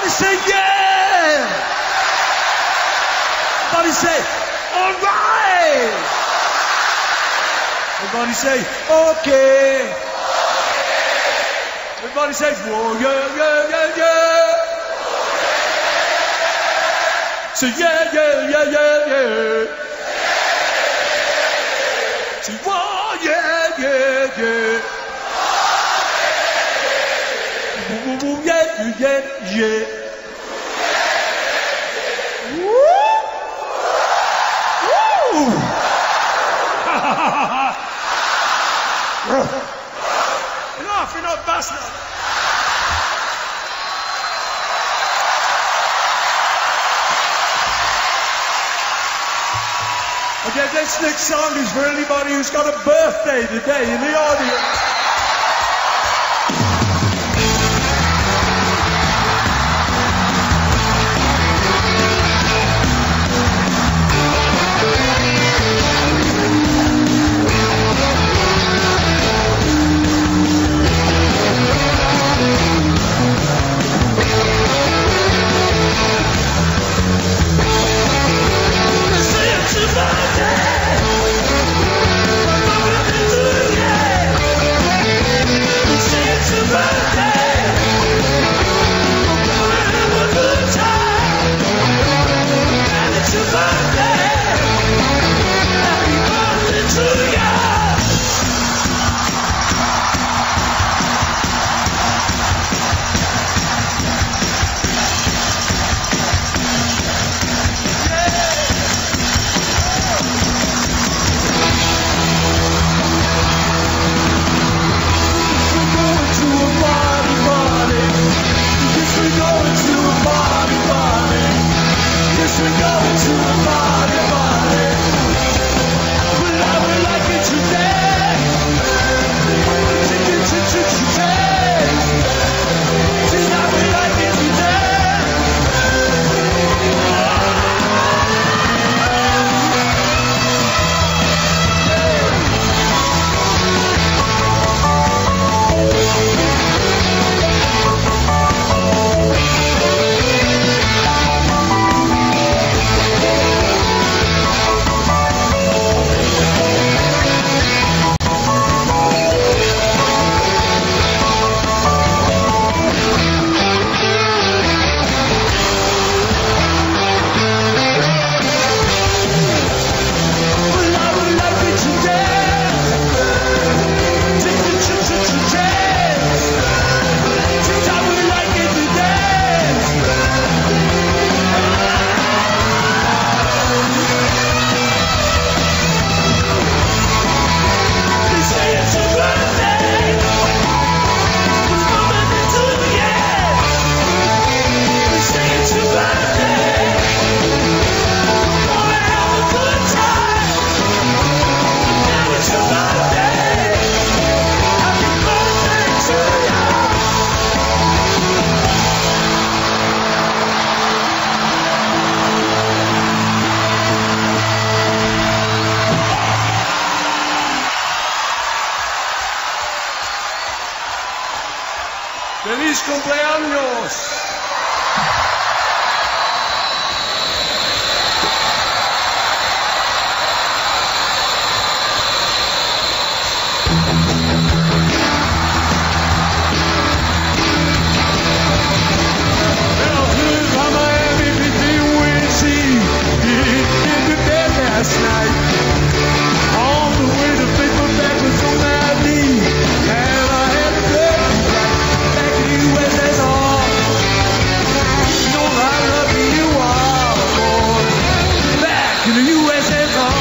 C: Everybody say yeah! Everybody say, all right! Everybody say, okay! Everybody say, whoa, yeah, yeah, yeah, yeah! Say yeah, yeah, yeah, yeah, yeah! Say whoa, yeah, yeah, yeah! Woo, woo, yeah, yeah, yeah! Woo! Woo! Enough, enough, bastard! Okay, this next song is for anybody who's got a birthday today in the audience. ¡Feliz cumpleaños! Last night, on the way to pick my back was on my knee, and I had to go back to U S S R. You know how lucky you are, boy. Back in the U S S R.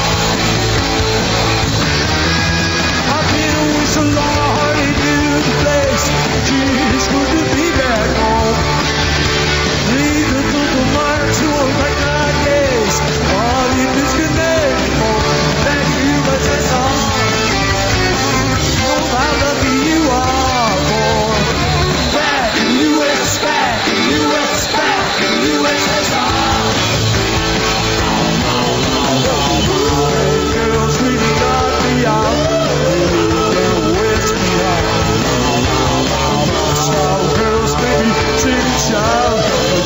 C: I've been away so long, I hardly knew the place. Gee, it's good to be back home. Leave the little marks to a like my days. All you disconnect. Child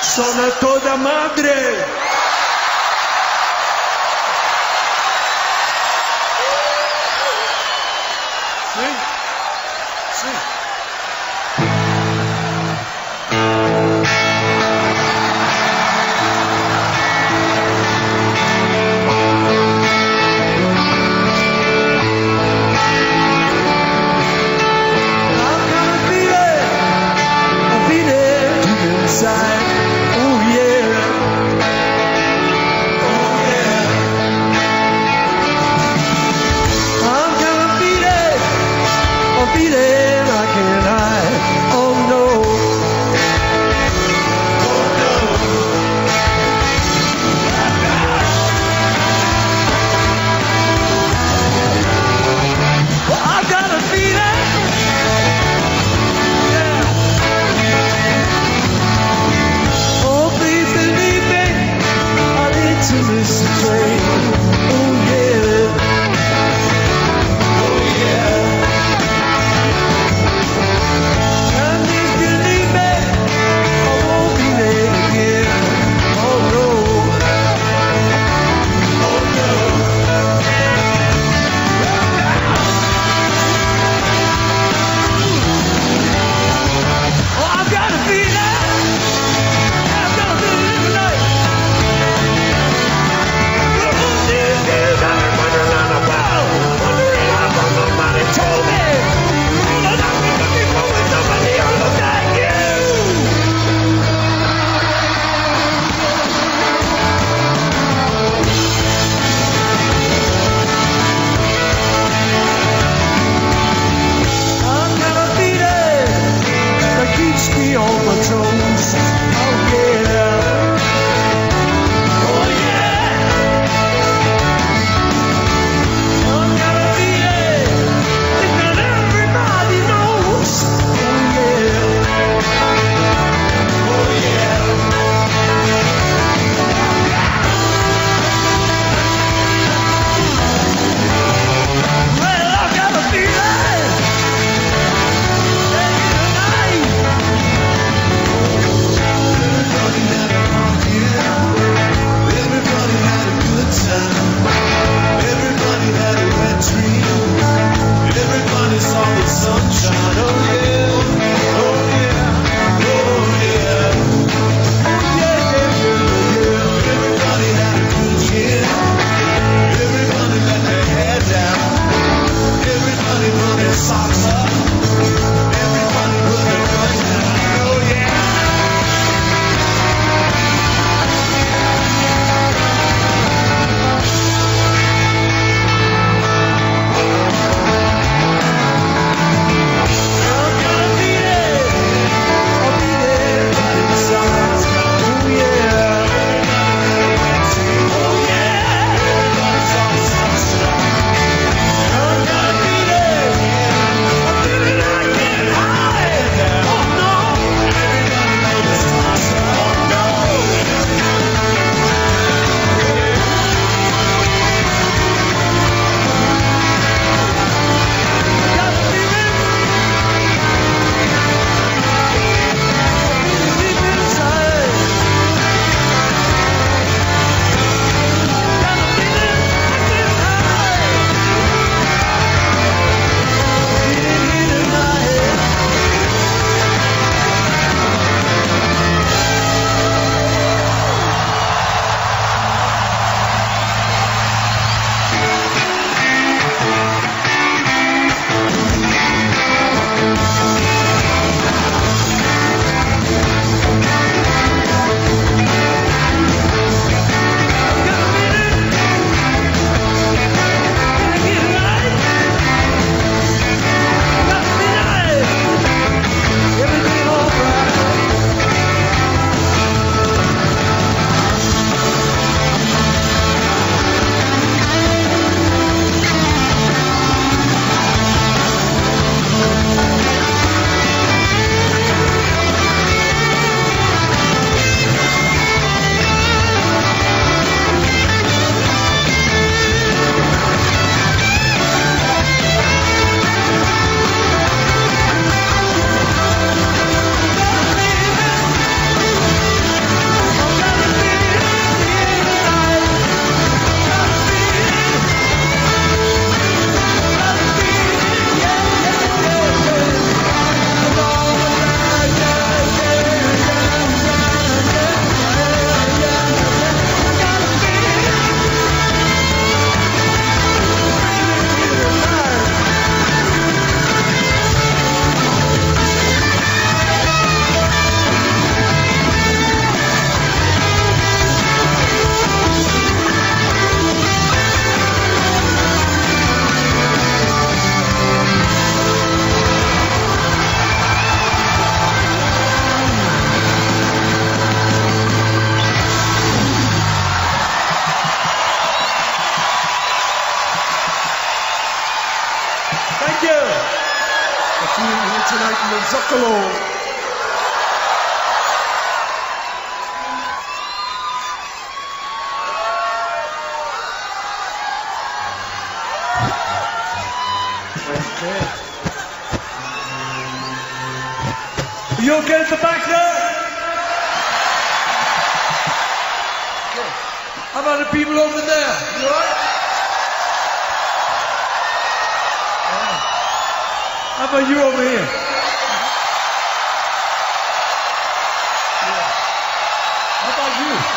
C: Sono toda madre. Sí, sí.
A: How can I feel it? I feel it deep inside. Oh yeah.
C: alone. Okay. You okay at the back there? Okay. How about the people over there? You alright? Yeah. How about you over here? Yeah. How about you?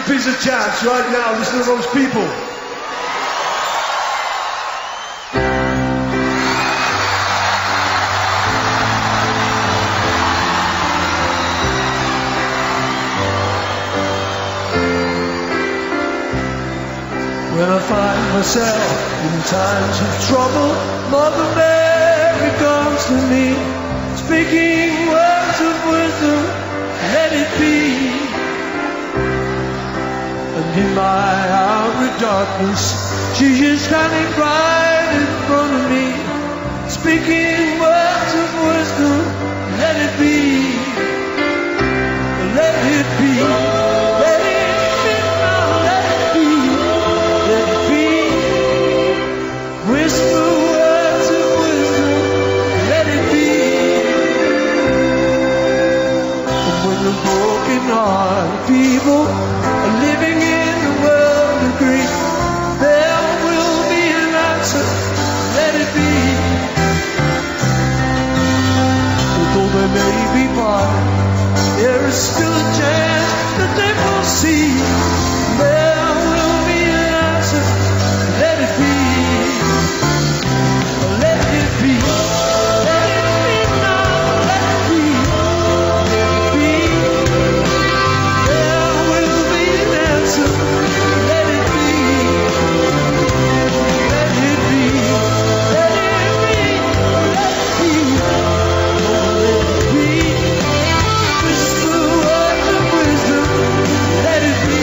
C: piece of chance right now. Listen to those people.
A: When I find myself in times of trouble, Mother Mary comes to me, speaking words of wisdom, let it be. And in my hour of darkness, she is standing right in front of me, speaking words of wisdom, let it be. Let it be. Let it be now, let it be. Let it be. Whisper words of wisdom, let it be. And when the broken hearted people are living in the world of grief, there will be an answer, let it be. Although they may be parted, there is still a chance that they will see. There will be an answer, let it be. Let it be. Let it be now, let it be. Let it be. There will be an answer, let it be. Let it be. Let it be. Let it be. Oh, let it be. Whisper words of wisdom, let it be.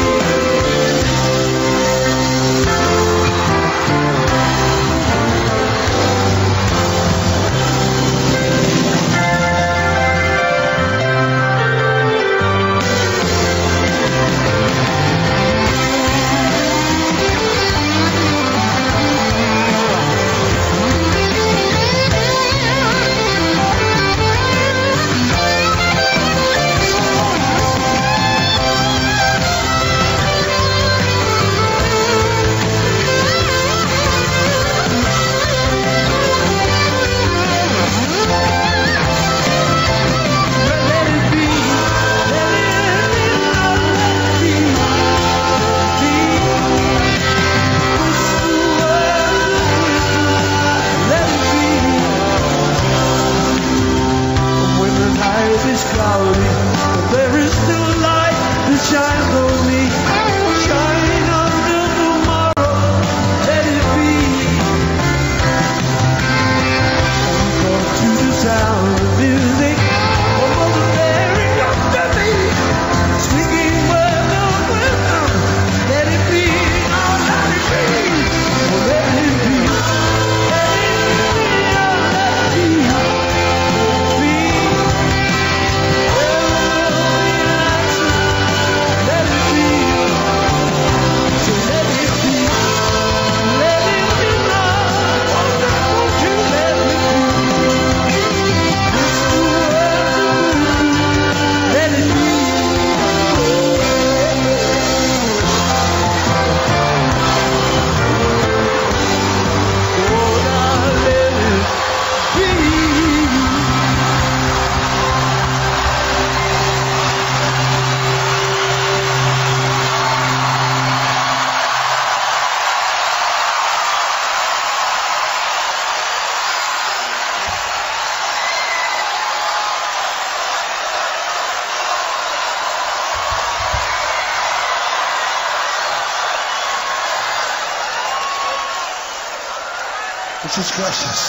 C: Jesus gracious.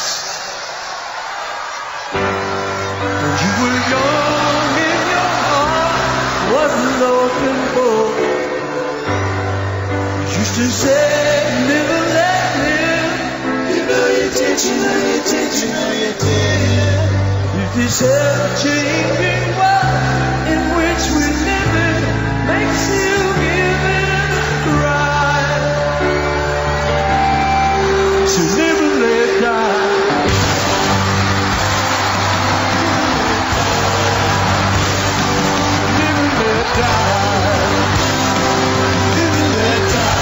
C: When you were young and your heart was an open book, you used to say, live and let live. You know you did, you know you did, you know you did. If this ever-changing world in which we're living makes you give in and cry, so live and let die. Live and let die. Live and let die.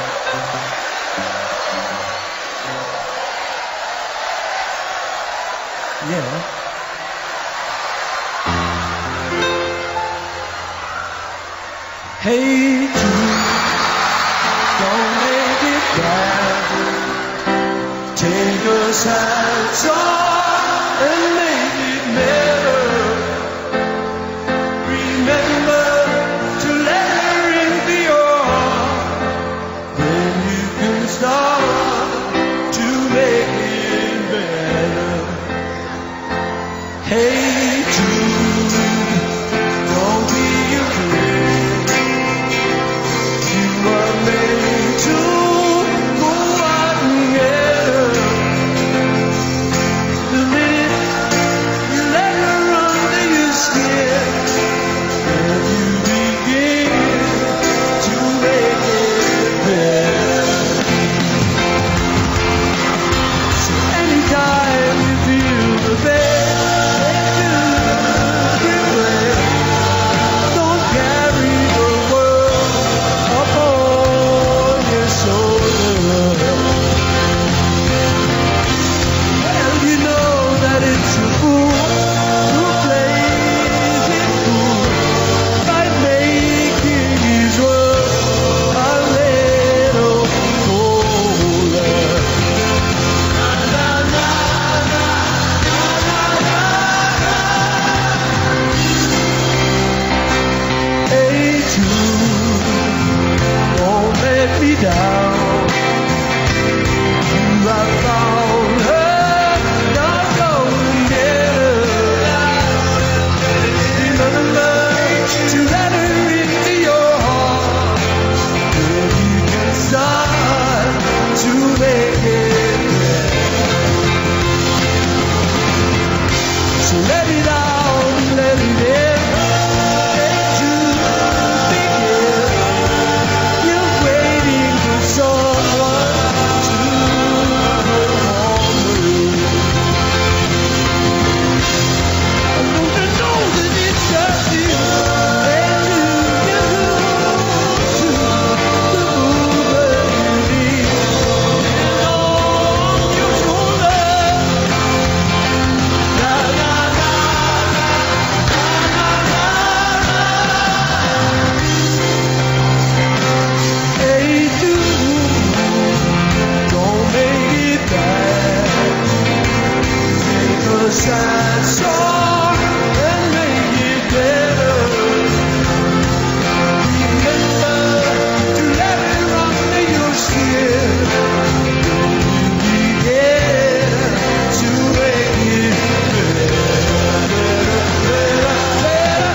B: Yeah. Hey Jude, don't make it bad. Take a sad song and make it better. Remember to let her into your heart. Then you can start to make it better. Hey Jude, don't be afraid. You are made to go out and get her. The minute you let her under your skin, then you begin to make it better. So anytime you feel the bed, don't carry the world upon your shoulder. Well, you know that it's a fool who plays it cool by making his world a little colder. Na na na na na na na. Hey Jude, don't let me down. You have found her, now go and get her. Remember to let her into your heart. Then you can start to make it better. So let it out, let it in. Hey Jude, begin. You're waiting for someone to perform you. I want to know that it's just you. And you can do to the movement you need. And on your shoulder. Na na na na na na na. Hey Jude, don't make it bad. Take a sad song and make it better. Remember to let it under your skin. Then you begin to make it better, better, better, better,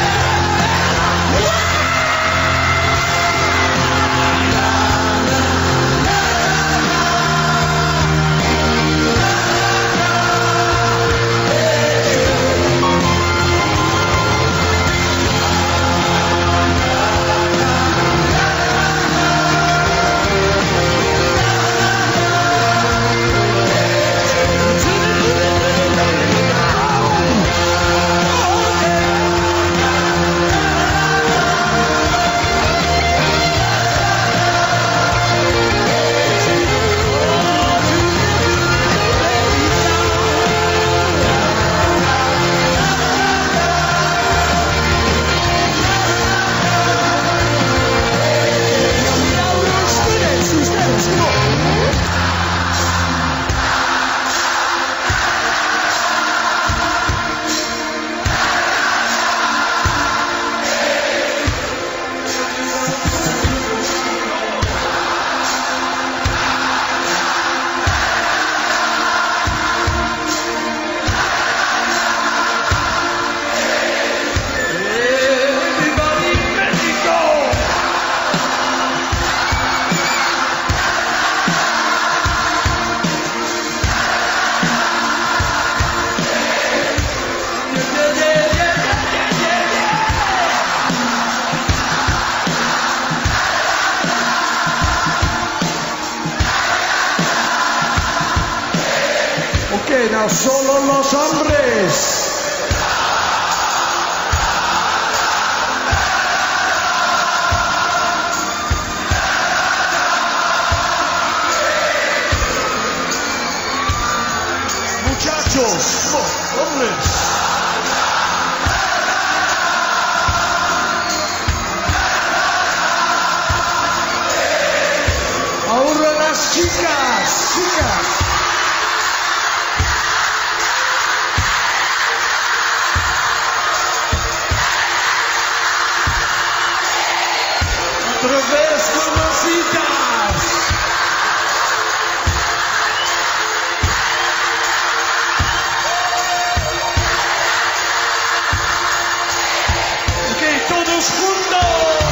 B: everybody in Mexico. Yeah, yeah, yeah, yeah, yeah, yeah, yeah.
C: Okay, now solo los hombres. hombres. Ahora las chicas, chicas. Otra vez conocidas. Ok, todos juntos.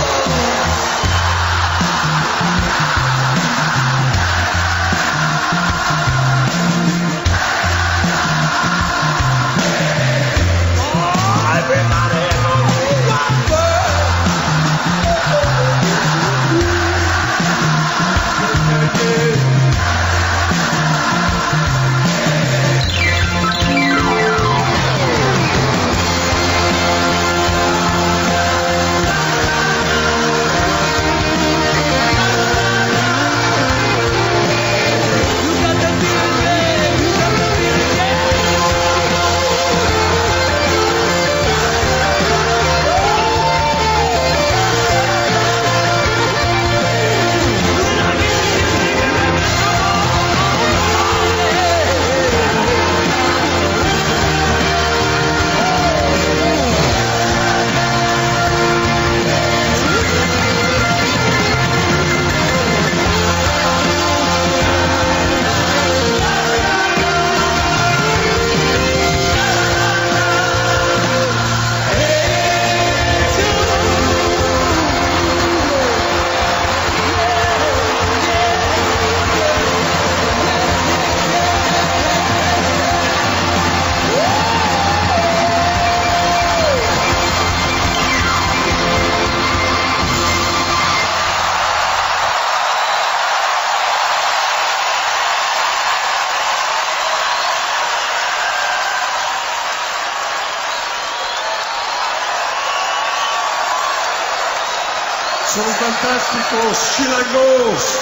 C: Son fantásticos, chilangos.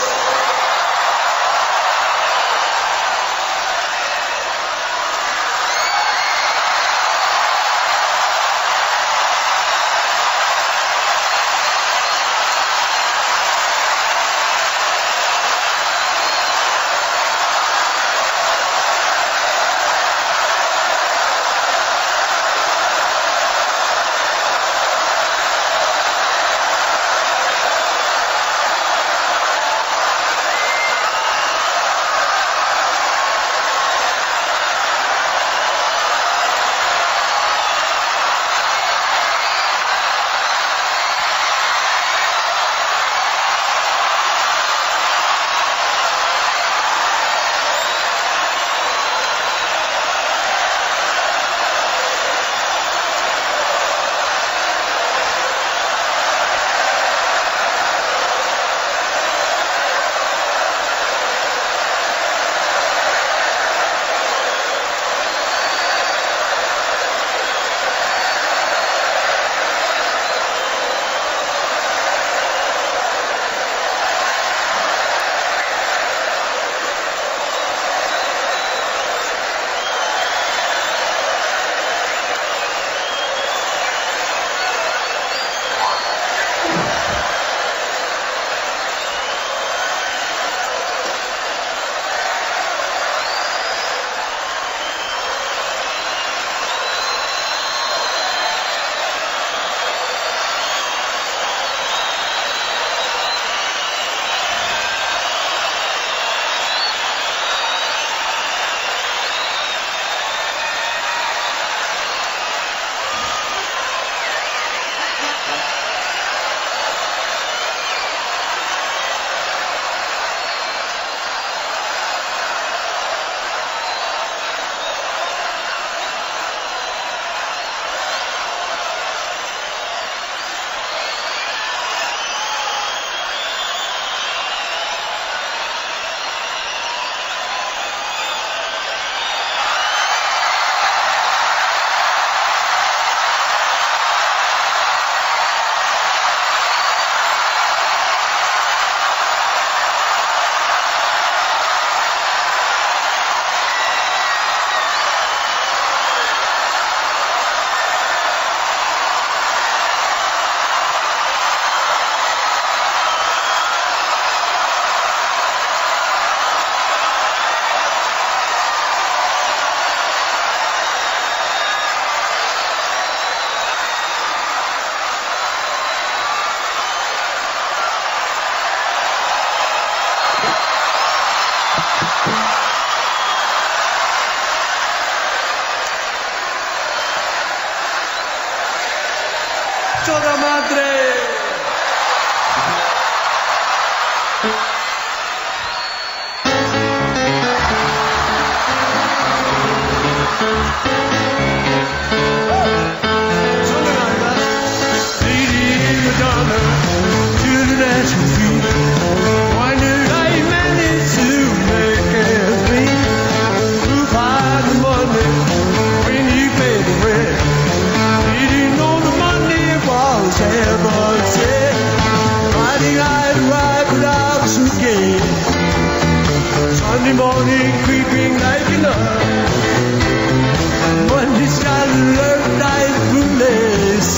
C: Something like that. Leading Madonna to the natural beat. Why did I manage to make it be? Who paid the money when you paid the rent? Didn't know the money was heaven sent. Friday night ride without a suitcase. Sunday morning creeping like a nun. Monday's got to learn night foolish.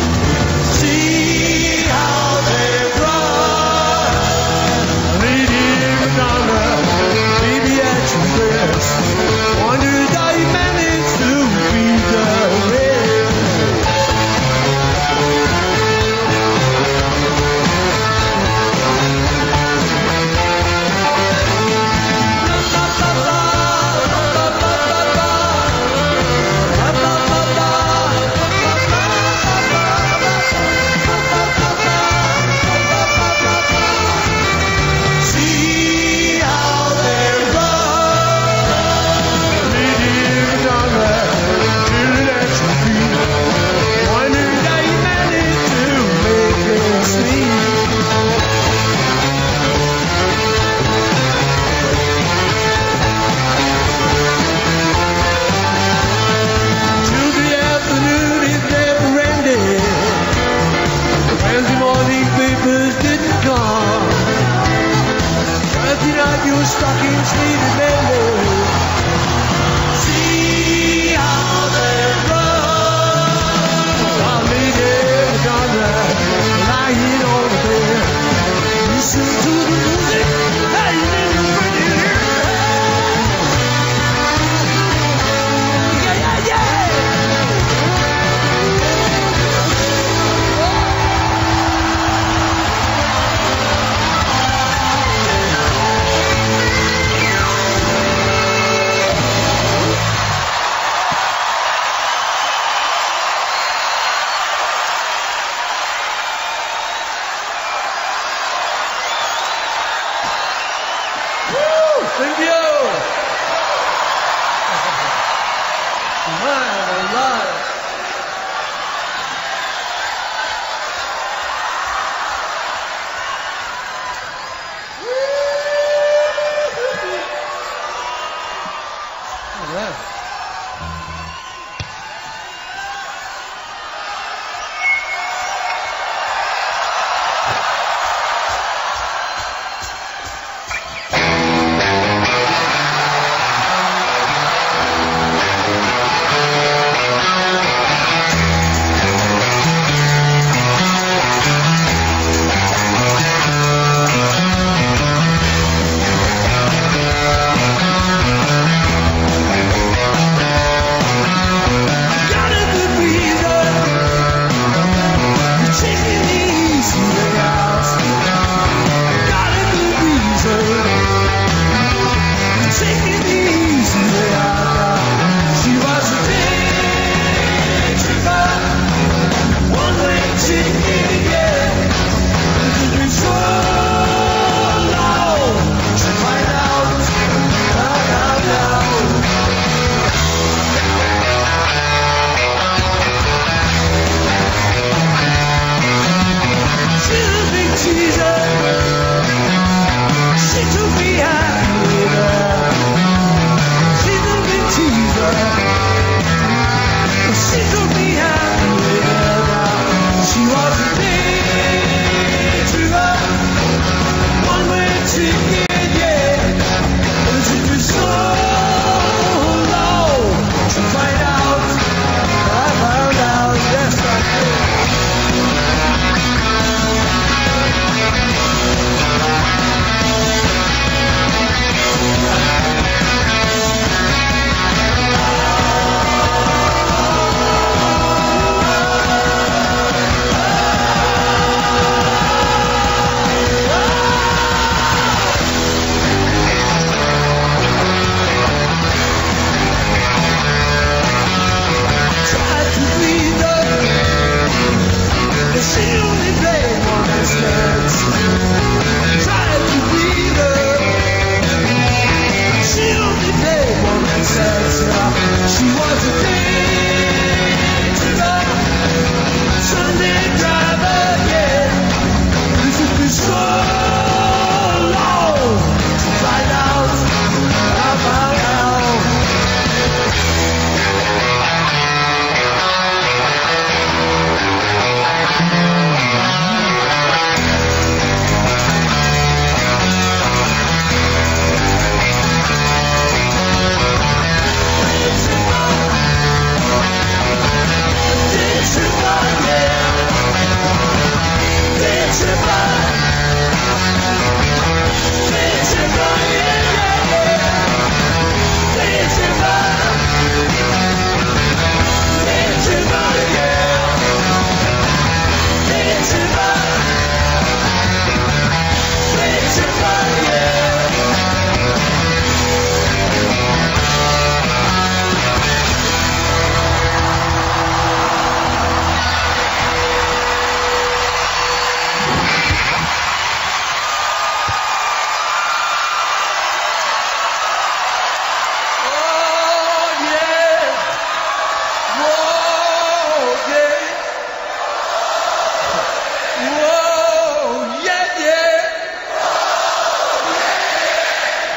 C: See how they run. Lady Madonna, baby at your best. Wondered how you managed to be the rest. See how they run. Lady Madonna, chilling at your feet. Wondered how you managed to make it sweet. Tuesday afternoon it never ended. Wednesday morning papers didn't come. Thursday night your stockings needed mended. See how they run. While Lady Madonna lying on the bed. Listen to the music, lying in the bed. Yeah, yeah, yeah. Woo! Thank you. My, my. All right.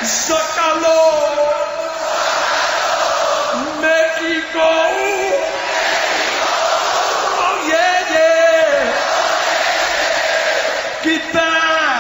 C: Zócalo, México. Oh yeah, yeah. Get back.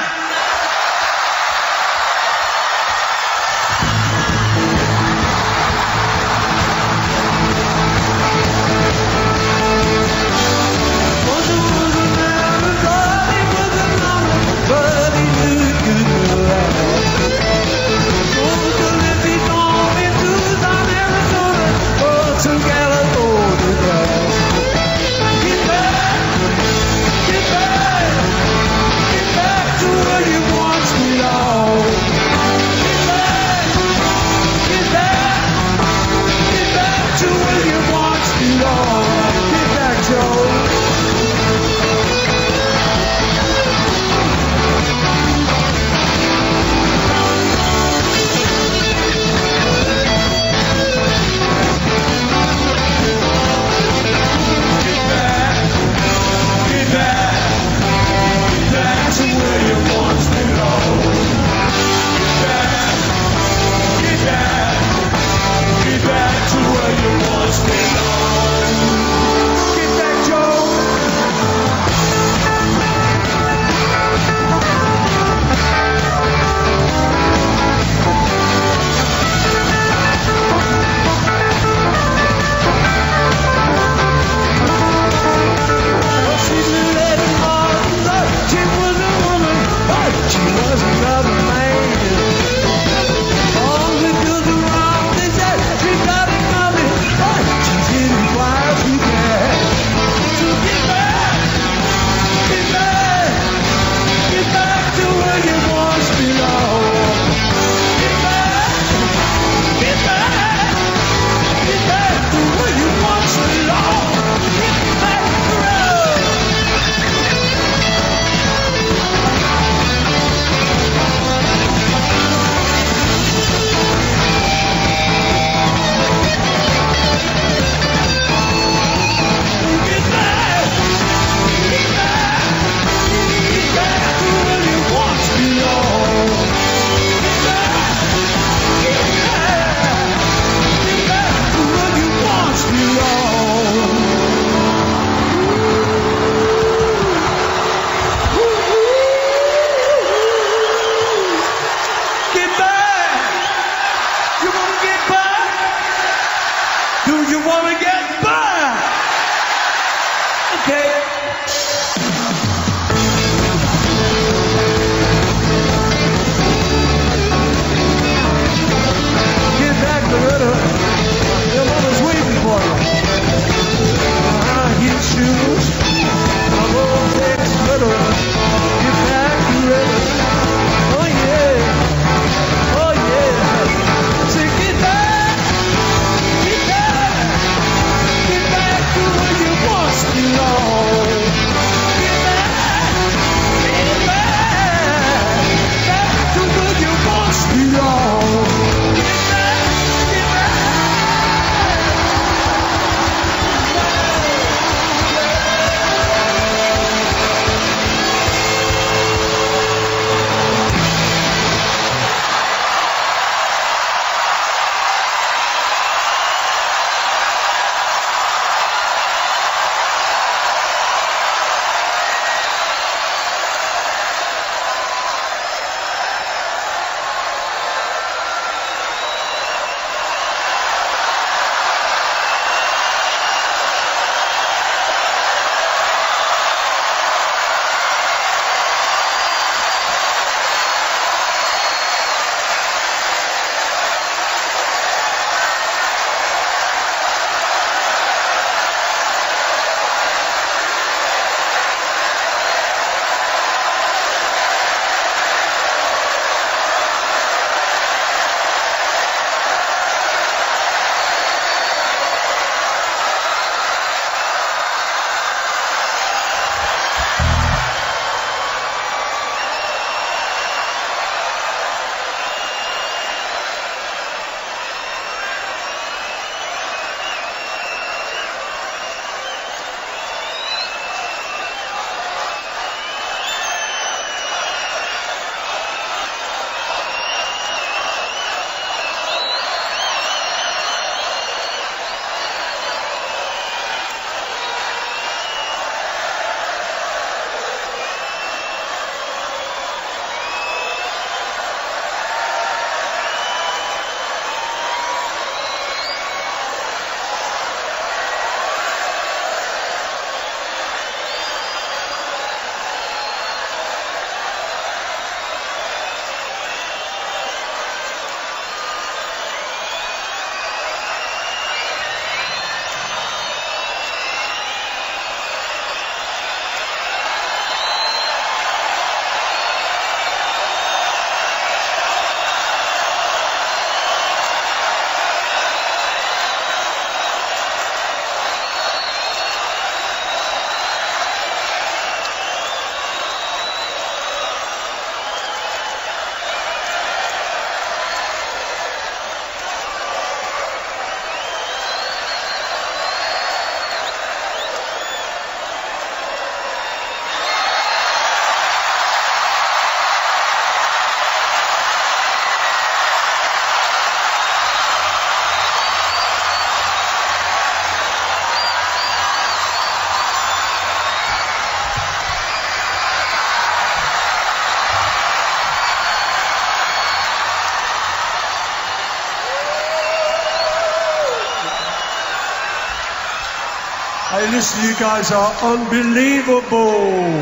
C: Hey, listen, you guys are unbelievable.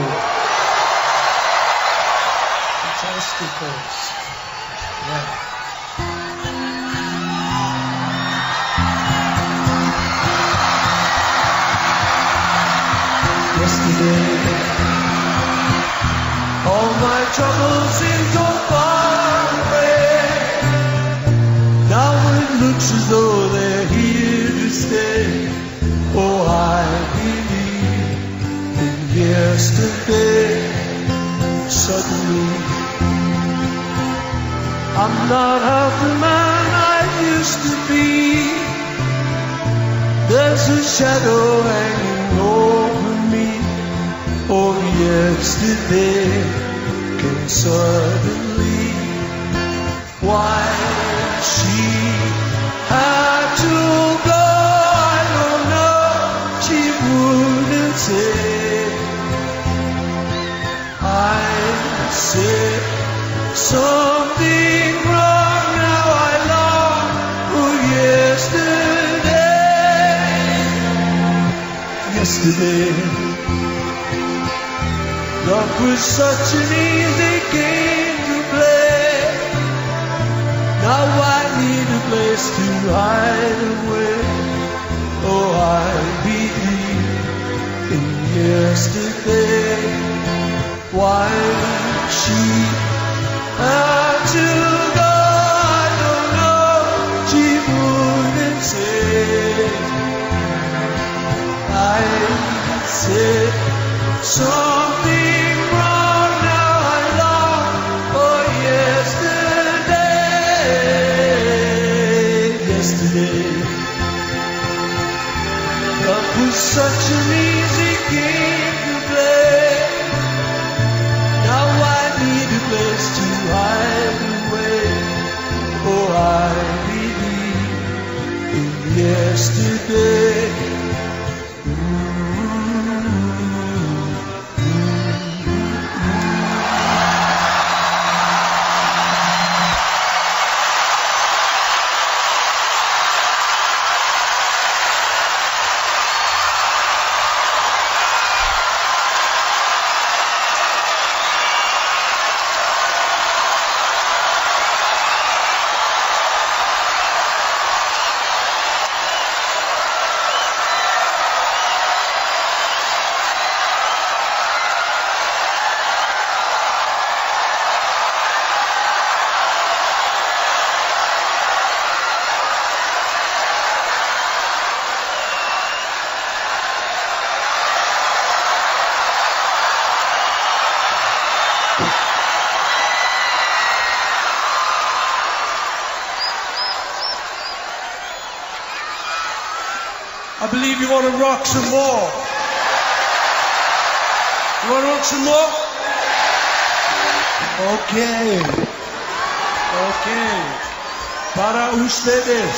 C: Fantastic, boys. Yeah. Yesterday, all my troubles seem so far away. Now it looks as though they're here to stay. Oh, I believe in yesterday. Suddenly, I'm not half the man I used to be. There's a shadow hanging over me. Oh, yesterday came suddenly. Why she had to go, I don't know. She wouldn't say. I said something wrong. Now I long for yesterday. Yesterday, love was such an easy game to play. Now I need a place to hide away. Oh, I believe in yesterday. Why she had to go, I don't know. She wouldn't say. I said something wrong. Now I long for yesterday. Yesterday, love was such an easy game to play. Now I need a place to hide away. Oh, I believe in yesterday. I believe you want to rock some more. You want to rock some more? Okay. Okay. Para ustedes,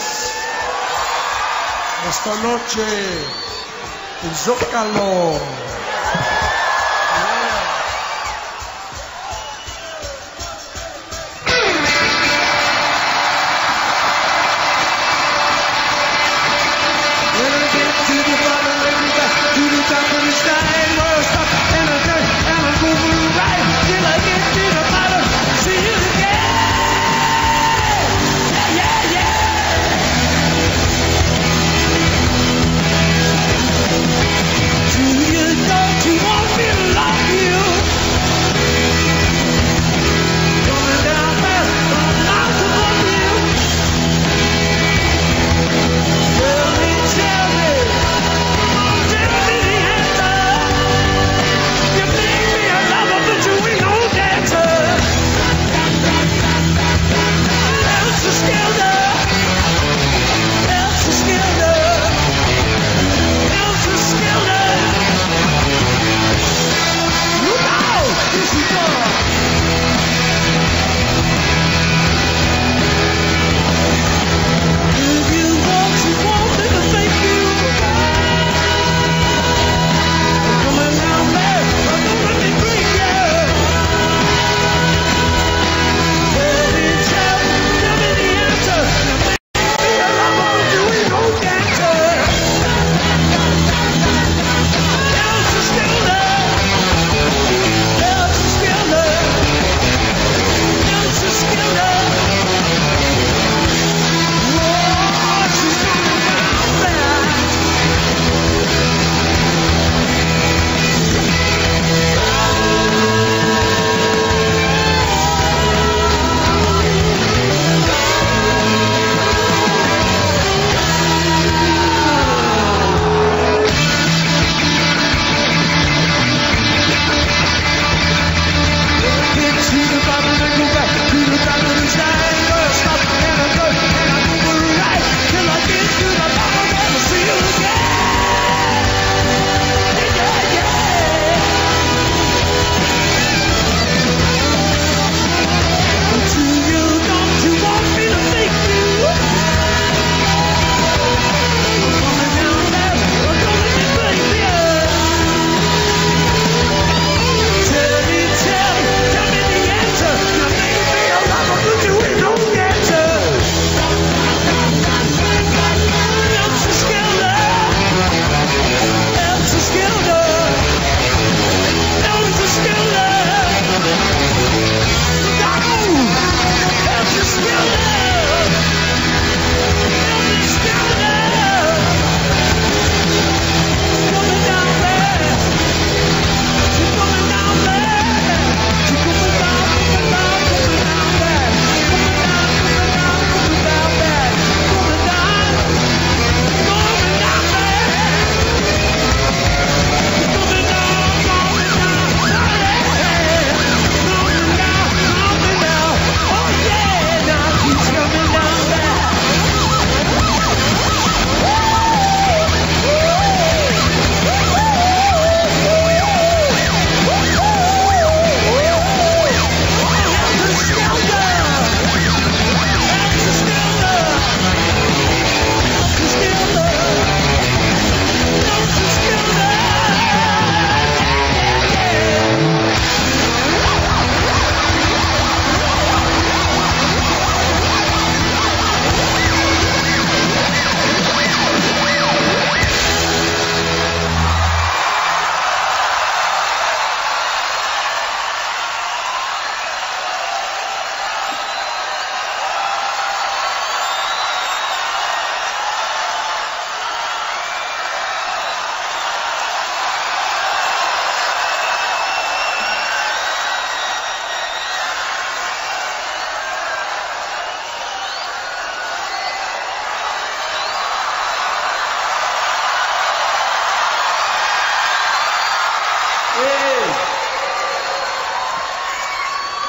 C: esta noche, el Zócalo.
B: Do you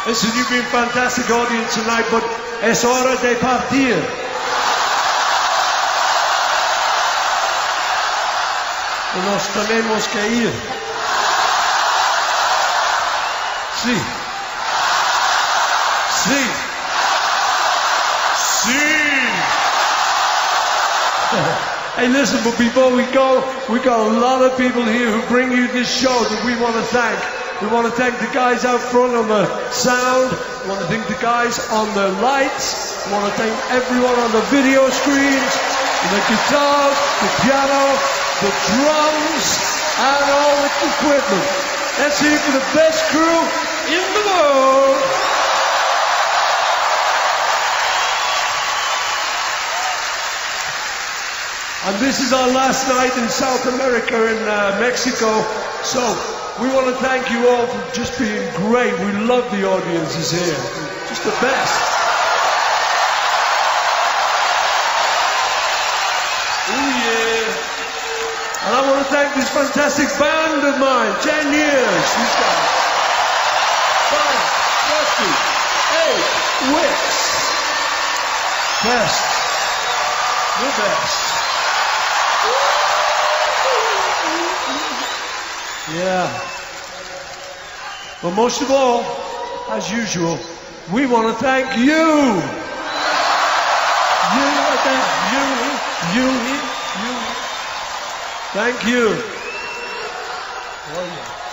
C: Listen, you've been fantastic audience tonight, but es hora de partir. Nos tenemos que ir. Sí. Sí. Sí. Hey, listen, but before we go, we got a lot of people here who bring you this show that we want to thank. We want to thank the guys out front on the sound. We want to thank the guys on the lights. We want to thank everyone on the video screens, the guitars, the piano, the drums, and all the equipment. Let's hear for the best crew in the world. And this is our last night in South America, in uh, Mexico. So we want to thank you all for just being great. We love the audiences here. Just the best. Oh yeah. And I want to thank this fantastic band of mine. Ten years. These guys. Five, Rusty, eight, Wix. Best. The best. Yeah. But most of all, as usual, we want to thank you. You, thank you, you, you. Thank you. Oh,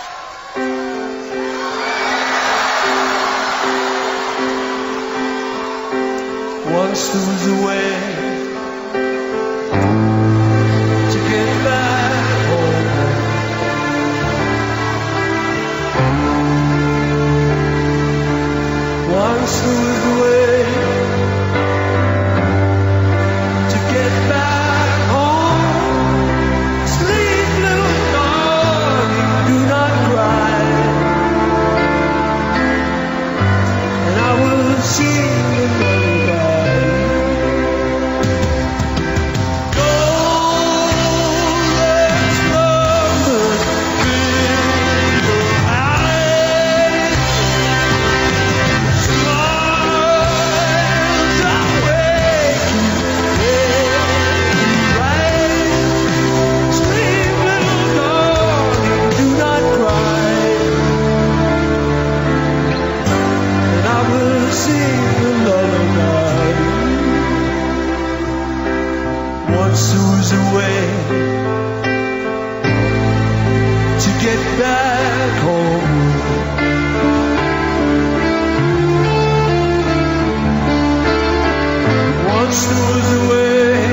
C: yeah. Once there was a way to get back home. Once there was a way to get back home. Sleep, little darling, do not cry. And I will sing the lullaby. Once there was a way to get back home. Once there was a way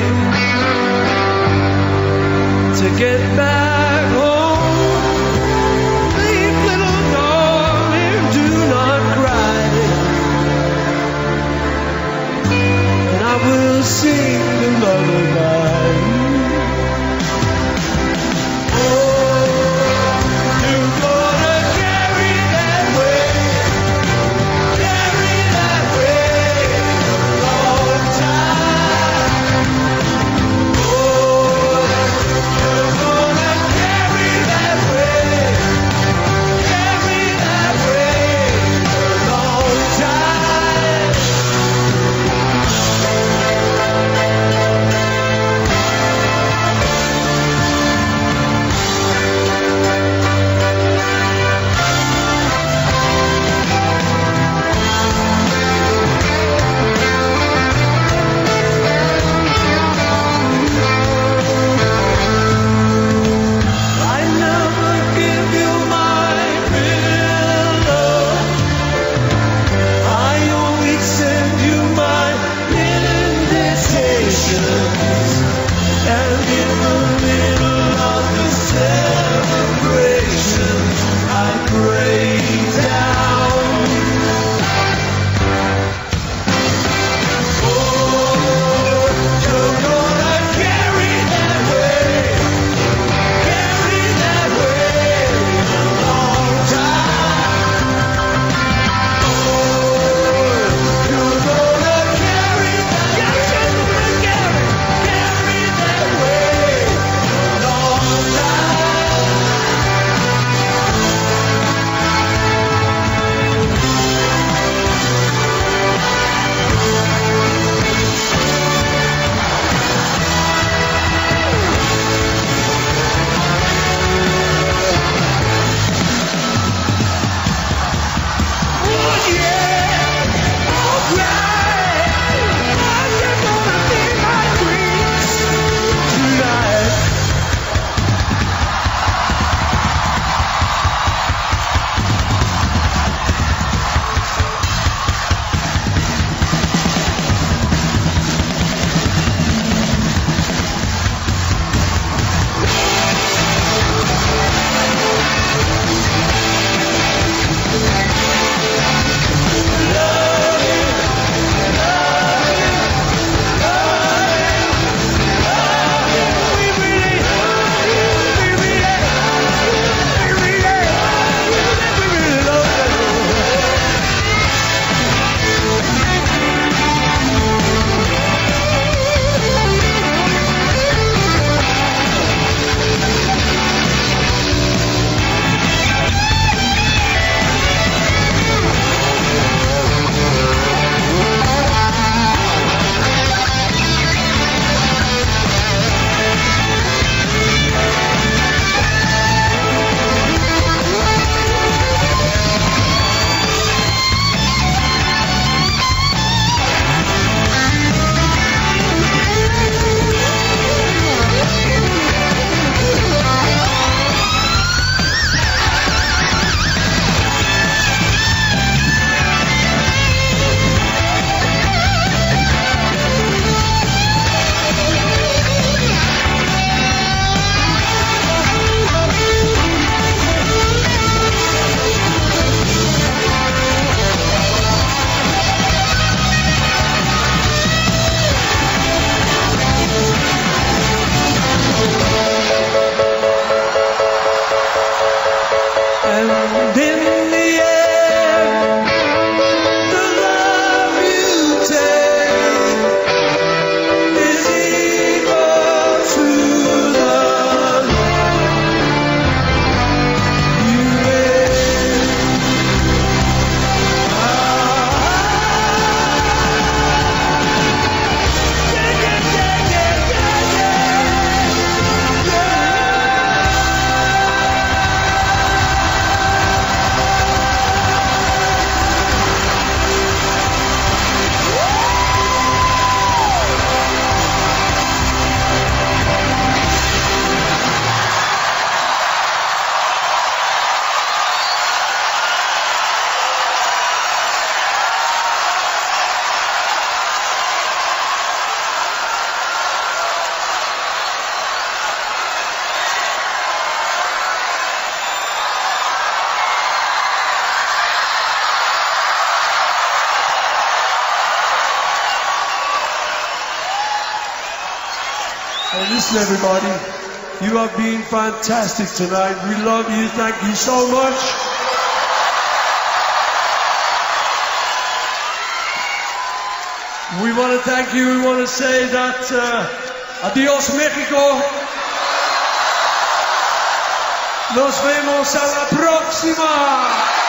C: to get back home. Sleep, little darling, do not cry. And I will sing the lullaby. Hey, listen, everybody. You have been fantastic tonight. We love you. Thank you so much. We want to thank you. We want to say that uh, adios Mexico. Nos vemos a la próxima.